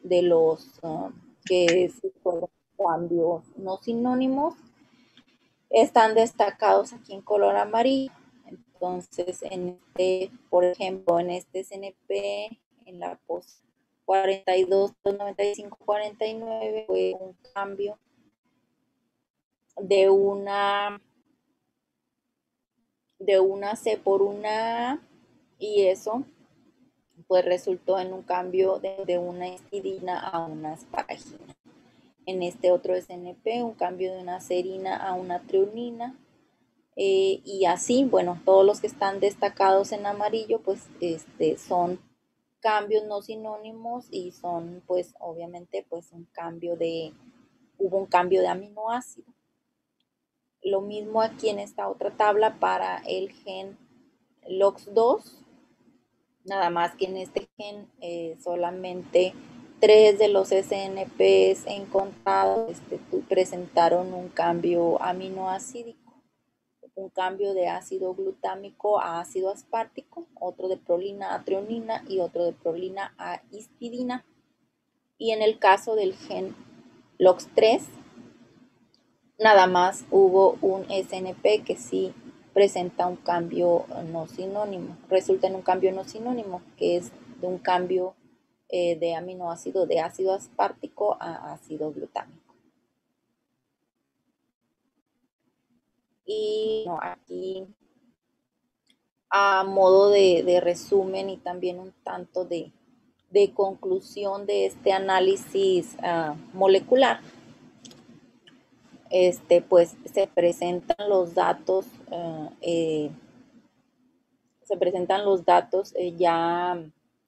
que fueron cambios no sinónimos. Están destacados aquí en color amarillo. Entonces, por ejemplo, en este SNP en la pos 42, 95, 49 fue un cambio de una C por una A, y eso pues resultó en un cambio de una histidina a una asparagina. En este otro SNP, un cambio de una serina a una treonina, y así, bueno, todos los que están destacados en amarillo, pues son cambios no sinónimos y son, pues, obviamente, pues hubo un cambio de aminoácido. Lo mismo aquí en esta otra tabla para el gen LOX2, nada más que en este gen solamente 3 de los SNPs encontrados presentaron un cambio aminoácidico, un cambio de ácido glutámico a ácido aspartico, otro de prolina a treonina y otro de prolina a histidina. Y en el caso del gen LOX3, nada más hubo un SNP que sí presenta un cambio no sinónimo, resulta en un cambio no sinónimo, que es de un cambio de aminoácido de ácido aspartico a ácido glutámico. Y no, aquí a modo de resumen y también un tanto de conclusión de este análisis molecular, pues se presentan los datos ya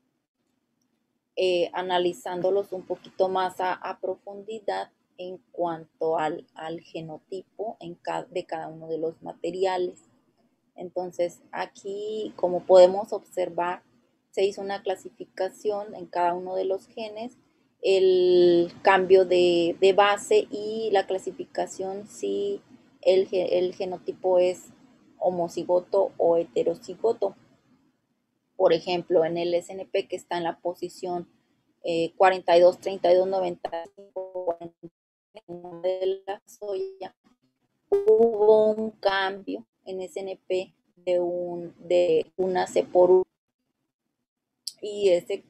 analizándolos un poquito más a profundidad en cuanto al genotipo de cada uno de los materiales. Entonces, aquí, como podemos observar, se hizo una clasificación en cada uno de los genes, el cambio de base y la clasificación si el genotipo es homocigoto o heterocigoto. Por ejemplo, en el SNP que está en la posición 42, 32, 95, 41 de la soya, hubo un cambio en SNP de una C por 1, y ese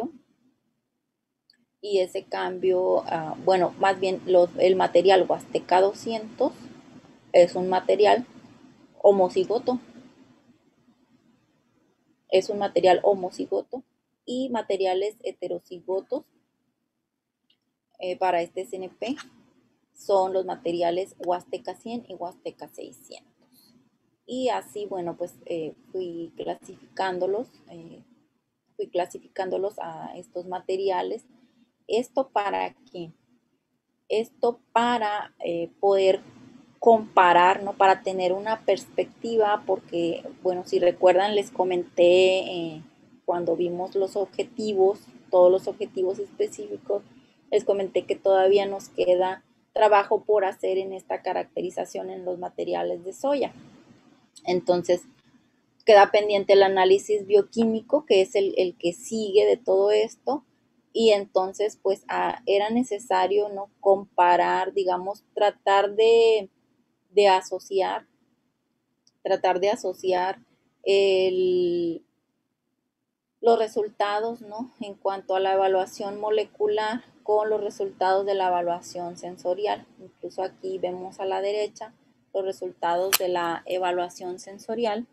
cambio, bueno, más bien el material Huasteca 200 es un material homocigoto, y materiales heterocigotos para este SNP son los materiales Huasteca 100 y Huasteca 600. Y así, bueno, pues fui clasificándolos a estos materiales. ¿Esto para qué? Esto para poder comparar, ¿no? Para tener una perspectiva, porque, bueno, si recuerdan, les comenté cuando vimos los objetivos, todos los objetivos específicos, les comenté que todavía nos queda trabajo por hacer en esta caracterización en los materiales de soya. Entonces, queda pendiente el análisis bioquímico, que es el que sigue de todo esto, y entonces pues era necesario, ¿no?, comparar, digamos, tratar de asociar los resultados, ¿no?, en cuanto a la evaluación molecular con los resultados de la evaluación sensorial. Incluso aquí vemos a la derecha los resultados de la evaluación sensorial.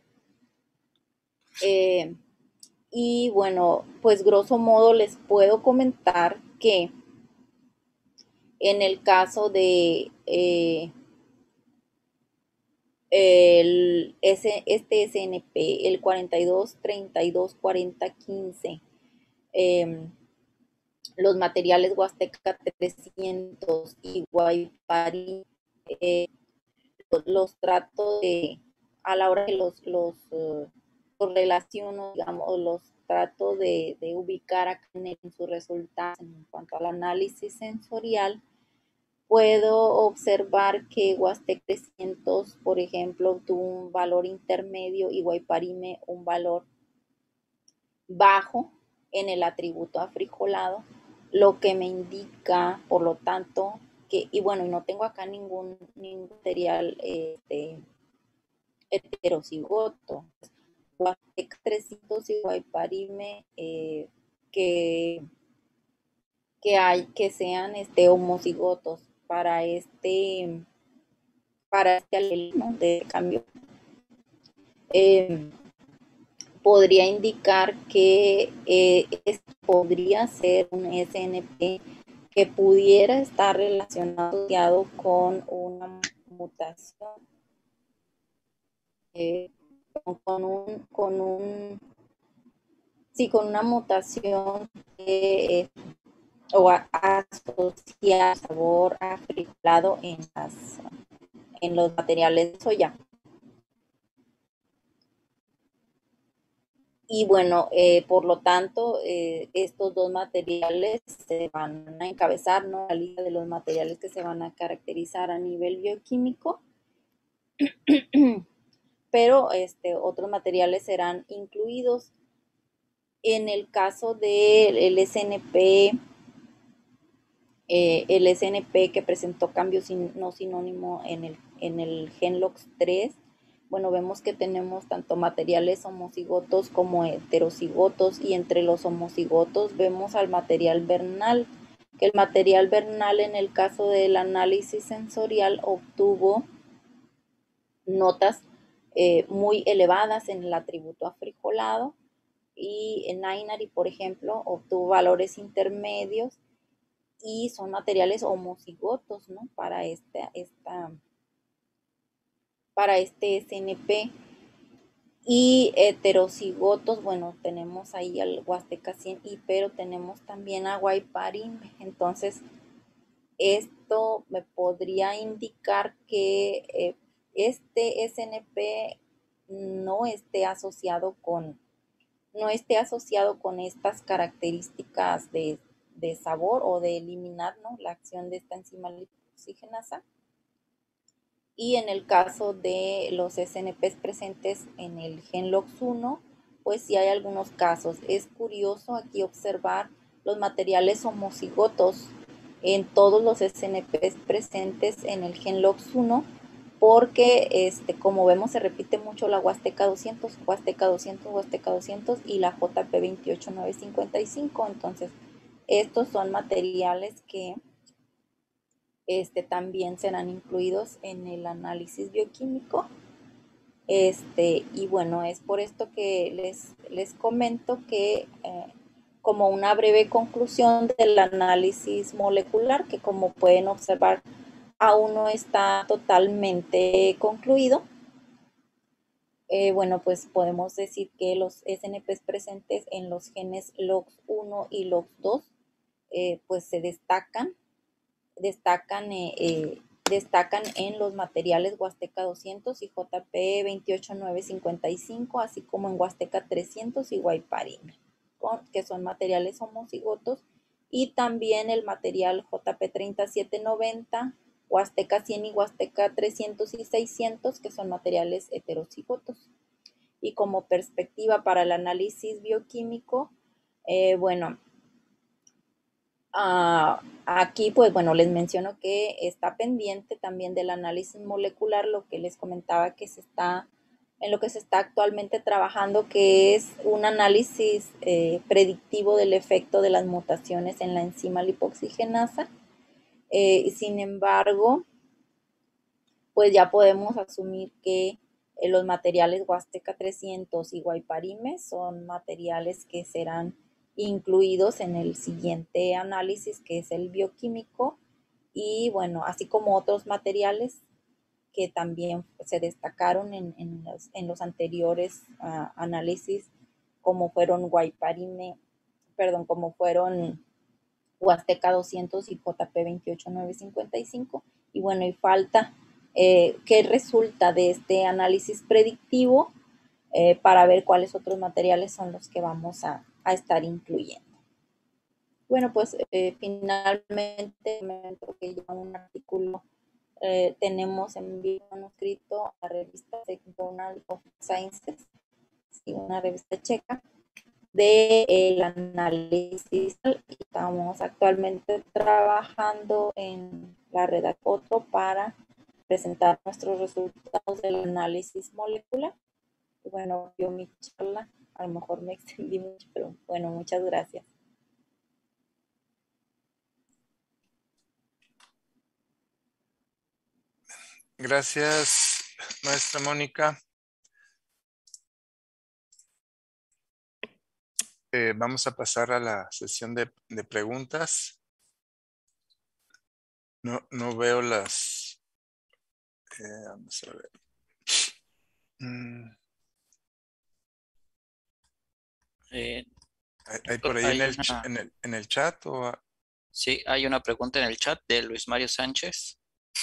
Y bueno, pues grosso modo les puedo comentar que en el caso de este SNP, el 42, 32, 40, 15, los materiales Huasteca 300 y Guaypari, los trato a la hora que los relaciono, digamos, los trato de ubicar acá en sus resultados en cuanto al análisis sensorial. Puedo observar que Huastec 300, por ejemplo, tuvo un valor intermedio y Guayparime un valor bajo en el atributo afrijolado, lo que me indica, por lo tanto, que, y bueno, no tengo acá ningún material heterocigoto. Huastec 300 y Guayparime que, que sean homocigotos para este alelo, ¿no?, de cambio. Podría indicar que podría ser un SNP que pudiera estar relacionado con una mutación, con una mutación o asociar sabor africolado en los materiales de soya. Y bueno, por lo tanto, estos dos materiales se van a encabezar, ¿no?, la lista de los materiales que se van a caracterizar a nivel bioquímico, pero otros materiales serán incluidos. En el caso del SNP, el SNP que presentó cambios no sinónimo en el gen LOX3, bueno, vemos que tenemos tanto materiales homocigotos como heterocigotos, y entre los homocigotos vemos al material vernal, que el material vernal en el caso del análisis sensorial obtuvo notas muy elevadas en el atributo afrijolado, y en Nainari, por ejemplo, obtuvo valores intermedios, y son materiales homocigotos, ¿no?, para este SNP. Y heterocigotos, bueno, tenemos ahí al Huasteca 100, pero tenemos también a Guayparim. Entonces, esto me podría indicar que este SNP no esté asociado con estas características de sabor o de eliminar, ¿no?, la acción de esta enzima lipoxigenasa. Y en el caso de los SNPs presentes en el gen LOX1, pues sí hay algunos casos. Es curioso aquí observar los materiales homocigotos en todos los SNPs presentes en el gen LOX1, porque como vemos se repite mucho la Huasteca 200, Huasteca 200, Huasteca 200 y la JP 28955. Entonces, estos son materiales que también serán incluidos en el análisis bioquímico. Y bueno, es por esto que les comento que como una breve conclusión del análisis molecular, que como pueden observar aún no está totalmente concluido, bueno, pues podemos decir que los SNPs presentes en los genes LOX1 y LOX2 pues se destacan en los materiales Huasteca 200 y JP 28955, así como en Huasteca 300 y Guayparim, que son materiales homocigotos, y también el material JP 3790, Huasteca 100 y Huasteca 300 y 600, que son materiales heterocigotos. Y como perspectiva para el análisis bioquímico, bueno, aquí, pues bueno, les menciono que está pendiente también del análisis molecular, lo que les comentaba que en lo que se está actualmente trabajando, que es un análisis predictivo del efecto de las mutaciones en la enzima lipoxigenasa. Sin embargo, pues ya podemos asumir que los materiales Huasteca 300 y Guayparime son materiales que serán incluidos en el siguiente análisis, que es el bioquímico, y bueno, así como otros materiales que también se destacaron en los anteriores análisis, como fueron como fueron Huasteca 200 y JP 28955. Y bueno, y falta qué resulta de este análisis predictivo para ver cuáles otros materiales son los que vamos a estar incluyendo. Bueno, pues finalmente que ya un artículo tenemos en vivo manuscrito a la revista Journal of Sciences, una revista checa, del análisis. Estamos actualmente trabajando en la redacción para presentar nuestros resultados del análisis molecular. Bueno, yo mi charla, a lo mejor me extendí mucho, pero bueno, muchas gracias. Gracias, maestra Mónica. Vamos a pasar a la sesión de preguntas. No veo las... vamos a ver. ¿Hay por ahí en el chat? Sí, hay una pregunta en el chat de Luis Mario Sánchez.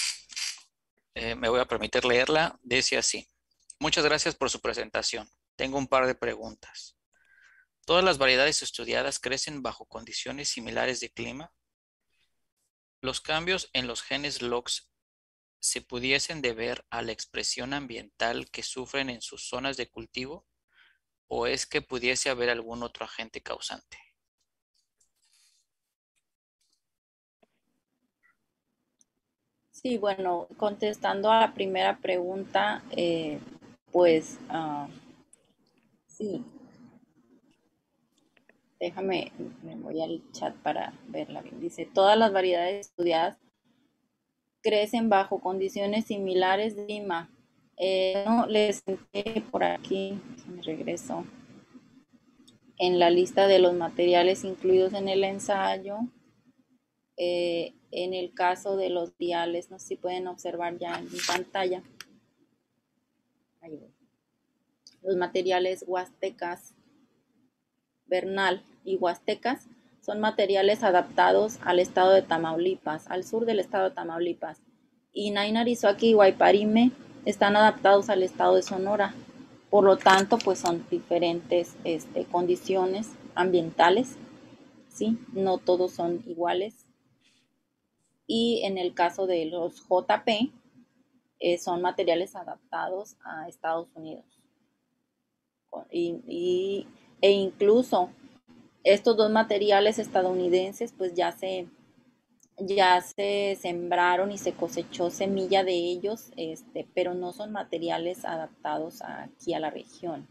Me voy a permitir leerla. Dice así: muchas gracias por su presentación. Tengo un par de preguntas. ¿Todas las variedades estudiadas crecen bajo condiciones similares de clima? ¿Los cambios en los genes LOX se pudiesen deber a la expresión ambiental que sufren en sus zonas de cultivo, o es que pudiese haber algún otro agente causante? Sí, bueno, contestando a la primera pregunta, pues sí, déjame, me voy al chat para verla bien. Dice, todas las variedades estudiadas crecen bajo condiciones similares de clima. No, les envié por aquí, me regreso, en la lista de los materiales incluidos en el ensayo. En el caso de los diales, no sé si pueden observar ya en mi pantalla. Ahí voy. Los materiales huastecas, Bernal y huastecas son materiales adaptados al estado de Tamaulipas, al sur del estado de Tamaulipas. Y Nainarizuaki y Guayparime están adaptados al estado de Sonora. Por lo tanto, pues son diferentes condiciones ambientales, ¿sí? No todos son iguales. Y en el caso de los JP, son materiales adaptados a Estados Unidos. E incluso estos dos materiales estadounidenses pues ya se sembraron y se cosechó semilla de ellos, pero no son materiales adaptados aquí a la región.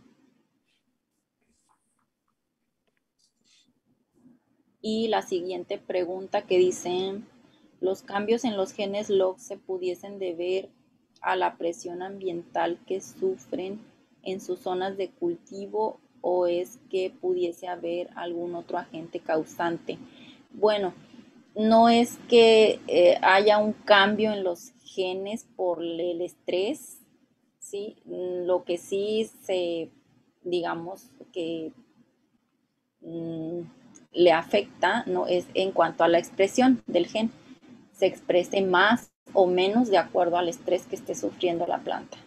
Y la siguiente pregunta que dice, ¿los cambios en los genes LOX se pudiesen deber a la presión ambiental que sufren en sus zonas de cultivo, o es que pudiese haber algún otro agente causante? Bueno, no es que haya un cambio en los genes por el estrés, ¿sí? Lo que sí digamos que le afecta, ¿no? Es en cuanto a la expresión del gen, se exprese más o menos de acuerdo al estrés que esté sufriendo la planta.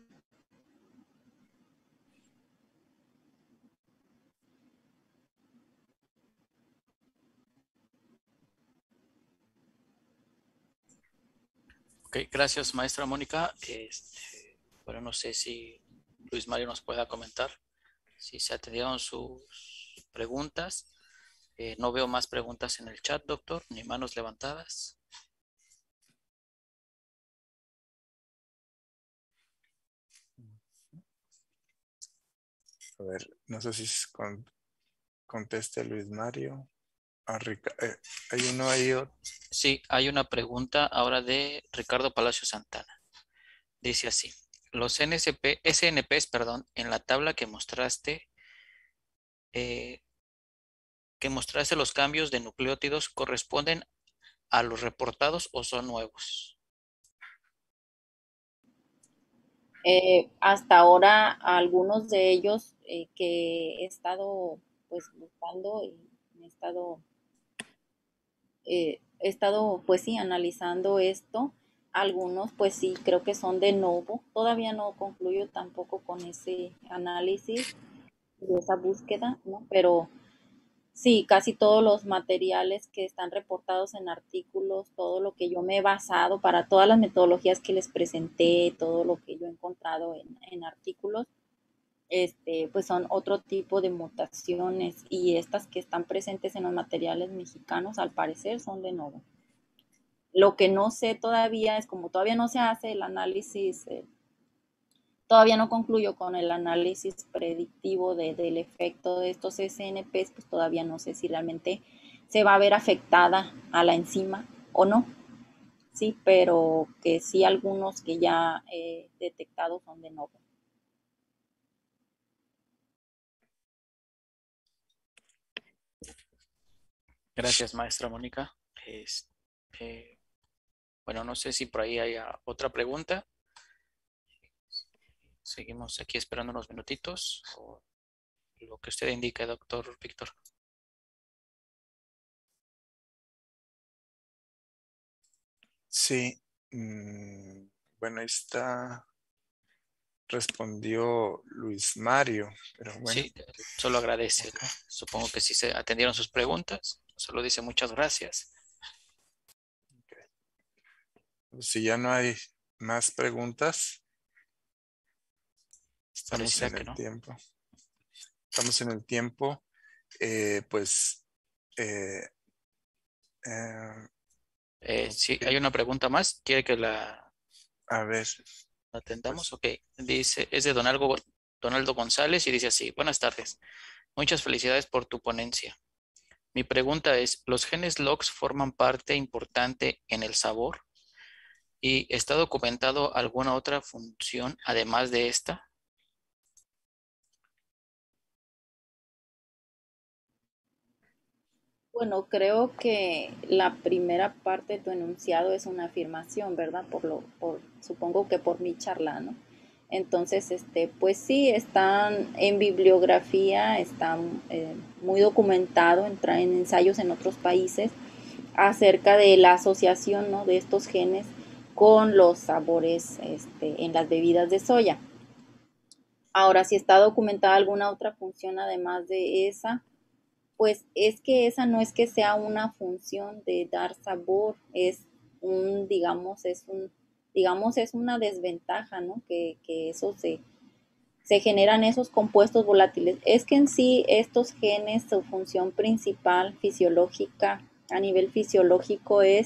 Ok, gracias, maestra Mónica. Bueno, no sé si Luis Mario nos pueda comentar si se atendieron sus preguntas. No veo más preguntas en el chat, doctor, ni manos levantadas. A ver, no sé si conteste Luis Mario. Hay uno ahí. Sí, hay una pregunta ahora de Ricardo Palacio Santana. Dice así: los SNPs, en la tabla que mostraste los cambios de nucleótidos, ¿corresponden a los reportados o son nuevos? Hasta ahora, algunos de ellos que he estado pues buscando y he estado pues sí analizando esto. Algunos pues sí creo que son de nuevo. Todavía no concluyo tampoco con ese análisis y esa búsqueda, ¿no? Pero sí, casi todos los materiales que están reportados en artículos, todo lo que yo me he basado para todas las metodologías que les presenté, todo lo que yo he encontrado en artículos, pues son otro tipo de mutaciones, y estas que están presentes en los materiales mexicanos al parecer son de nuevo. Lo que no sé todavía es, como todavía no se hace el análisis, todavía no concluyo con el análisis predictivo del efecto de estos SNPs, pues todavía no sé si realmente se va a ver afectada a la enzima o no. sí, pero que sí algunos que ya he detectado son de novo. Gracias, maestra Mónica. Bueno, no sé si por ahí haya otra pregunta. Seguimos aquí esperando unos minutitos o lo que usted indique, doctor Víctor. Sí. Bueno, ahí está. Respondió Luis Mario, pero bueno. Sí, solo agradece. Supongo que sí se atendieron sus preguntas. Solo dice muchas gracias. Pues si ya no hay más preguntas, estamos Pareciera en que el no. tiempo. Estamos en el tiempo. Pues eh, Sí, ok. hay una pregunta más. ¿Quiere que la A ver, atendamos? pues Ok. Dice, es de Donaldo González y dice así. Buenas tardes. Muchas felicidades por tu ponencia. Mi pregunta es, ¿los genes LOX forman parte importante en el sabor? ¿Y está documentado alguna otra función además de esta? Bueno, creo que la primera parte de tu enunciado es una afirmación, ¿verdad? Supongo que por mi charla, ¿no? Entonces, pues sí, están en bibliografía, están muy documentado en ensayos en otros países acerca de la asociación, ¿no?, de estos genes con los sabores en las bebidas de soya. Ahora, si está documentada alguna otra función además de esa, pues es que esa no es que sea una función de dar sabor, es digamos, es una desventaja, ¿no? Que eso se generan esos compuestos volátiles. Es que en sí estos genes, su función principal fisiológica, a nivel fisiológico es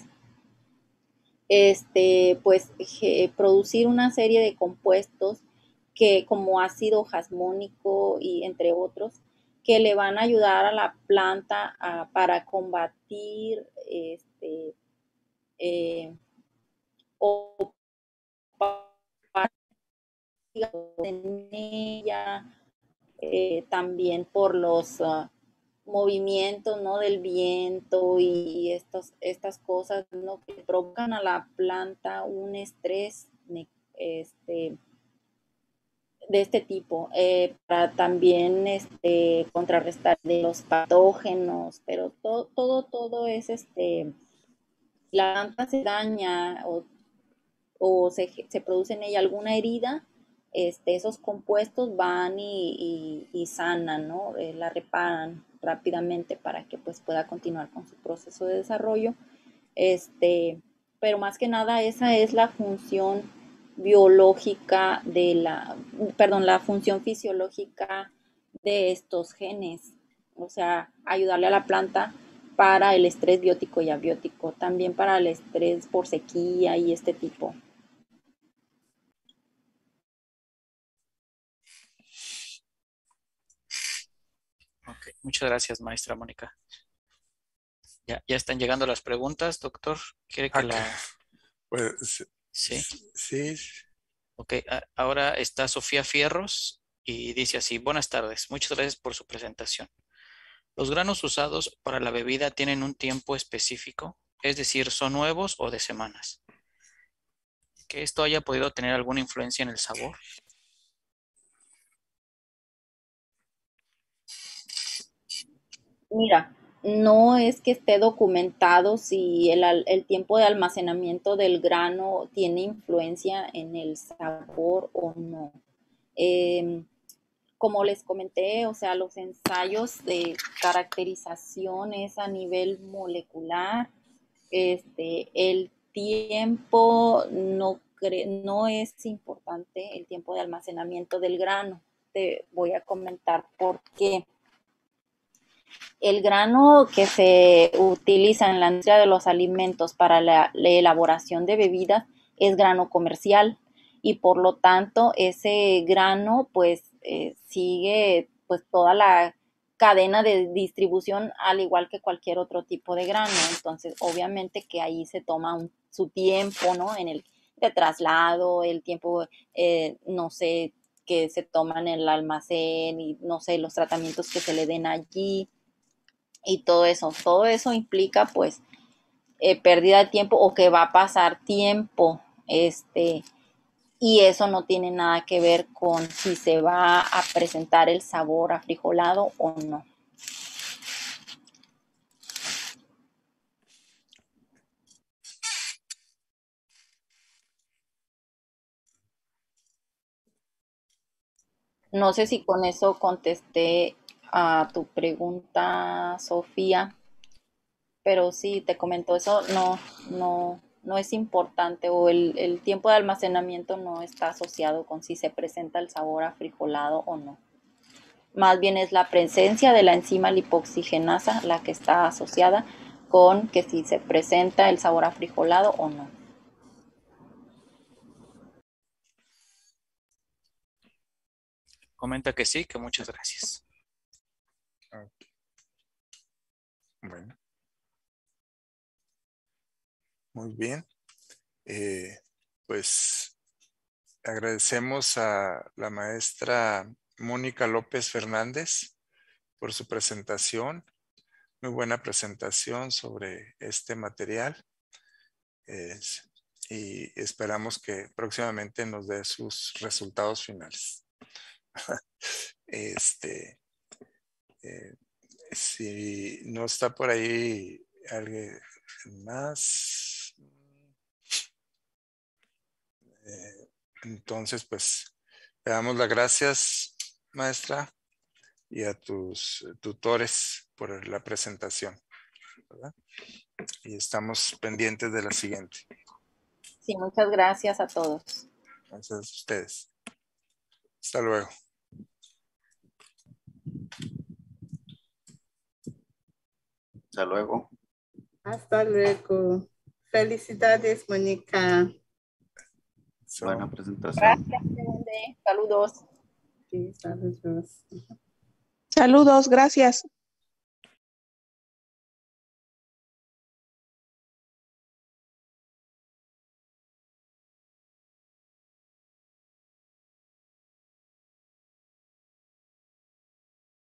pues producir una serie de compuestos que como ácido jasmónico y entre otros que le van a ayudar a la planta para combatir eh, o para en ella, también por los movimientos, ¿no?, del viento y estas cosas, ¿no?, que provocan a la planta un estrés este, de este tipo, para también contrarrestar de los patógenos, pero todo es la planta se daña o se produce en ella alguna herida, esos compuestos van y sanan, ¿no? La reparan rápidamente para que pues pueda continuar con su proceso de desarrollo. Pero más que nada esa es la función biológica la función fisiológica de estos genes, o sea, ayudarle a la planta para el estrés biótico y abiótico, también para el estrés por sequía y este tipo. Ok, muchas gracias, maestra Mónica. Ya están llegando las preguntas, doctor. ¿Quiere que acá, la... pues Sí. sí, Ok, ahora está Sofía Fierros y dice así, buenas tardes, muchas gracias por su presentación. ¿Los granos usados para la bebida tienen un tiempo específico? Es decir, ¿son nuevos o de semanas? ¿Que esto haya podido tener alguna influencia en el sabor? Mira, no es que esté documentado si el tiempo de almacenamiento del grano tiene influencia en el sabor o no. Eh, Como les comenté, o sea, los ensayos de caracterización es a nivel molecular. El tiempo no es importante, el tiempo de almacenamiento del grano. Te voy a comentar por qué. El grano que se utiliza en la industria de los alimentos para la elaboración de bebidas es grano comercial y por lo tanto ese grano pues sigue pues toda la cadena de distribución al igual que cualquier otro tipo de grano. Entonces obviamente que ahí se toma su tiempo, ¿no? En el de traslado, el tiempo, no sé, que se toman en el almacén y no sé, los tratamientos que se le den allí y todo eso implica pues pérdida de tiempo o que va a pasar tiempo, y eso no tiene nada que ver con si se va a presentar el sabor afrijolado o no. No sé si con eso contesté a tu pregunta, Sofía, pero sí, te comento, eso no es importante o el tiempo de almacenamiento no está asociado con si se presenta el sabor afrijolado o no. Más bien es la presencia de la enzima lipoxigenasa la que está asociada con que si se presenta el sabor afrijolado o no. Comenta que sí, que muchas gracias. Ok. Bueno, muy bien. Pues agradecemos a la maestra Mónica López Fernández por su presentación. Muy buena presentación sobre este material. Y esperamos que próximamente nos dé sus resultados finales. Si no está por ahí alguien más, entonces pues le damos las gracias, maestra, y a tus tutores por la presentación, ¿verdad? Y estamos pendientes de la siguiente. Sí, muchas gracias a todos. Gracias a ustedes. Hasta luego. Hasta luego. Hasta luego. Felicidades, Mónica. Buena presentación. Gracias, saludos. Sí, saludos. Saludos, gracias.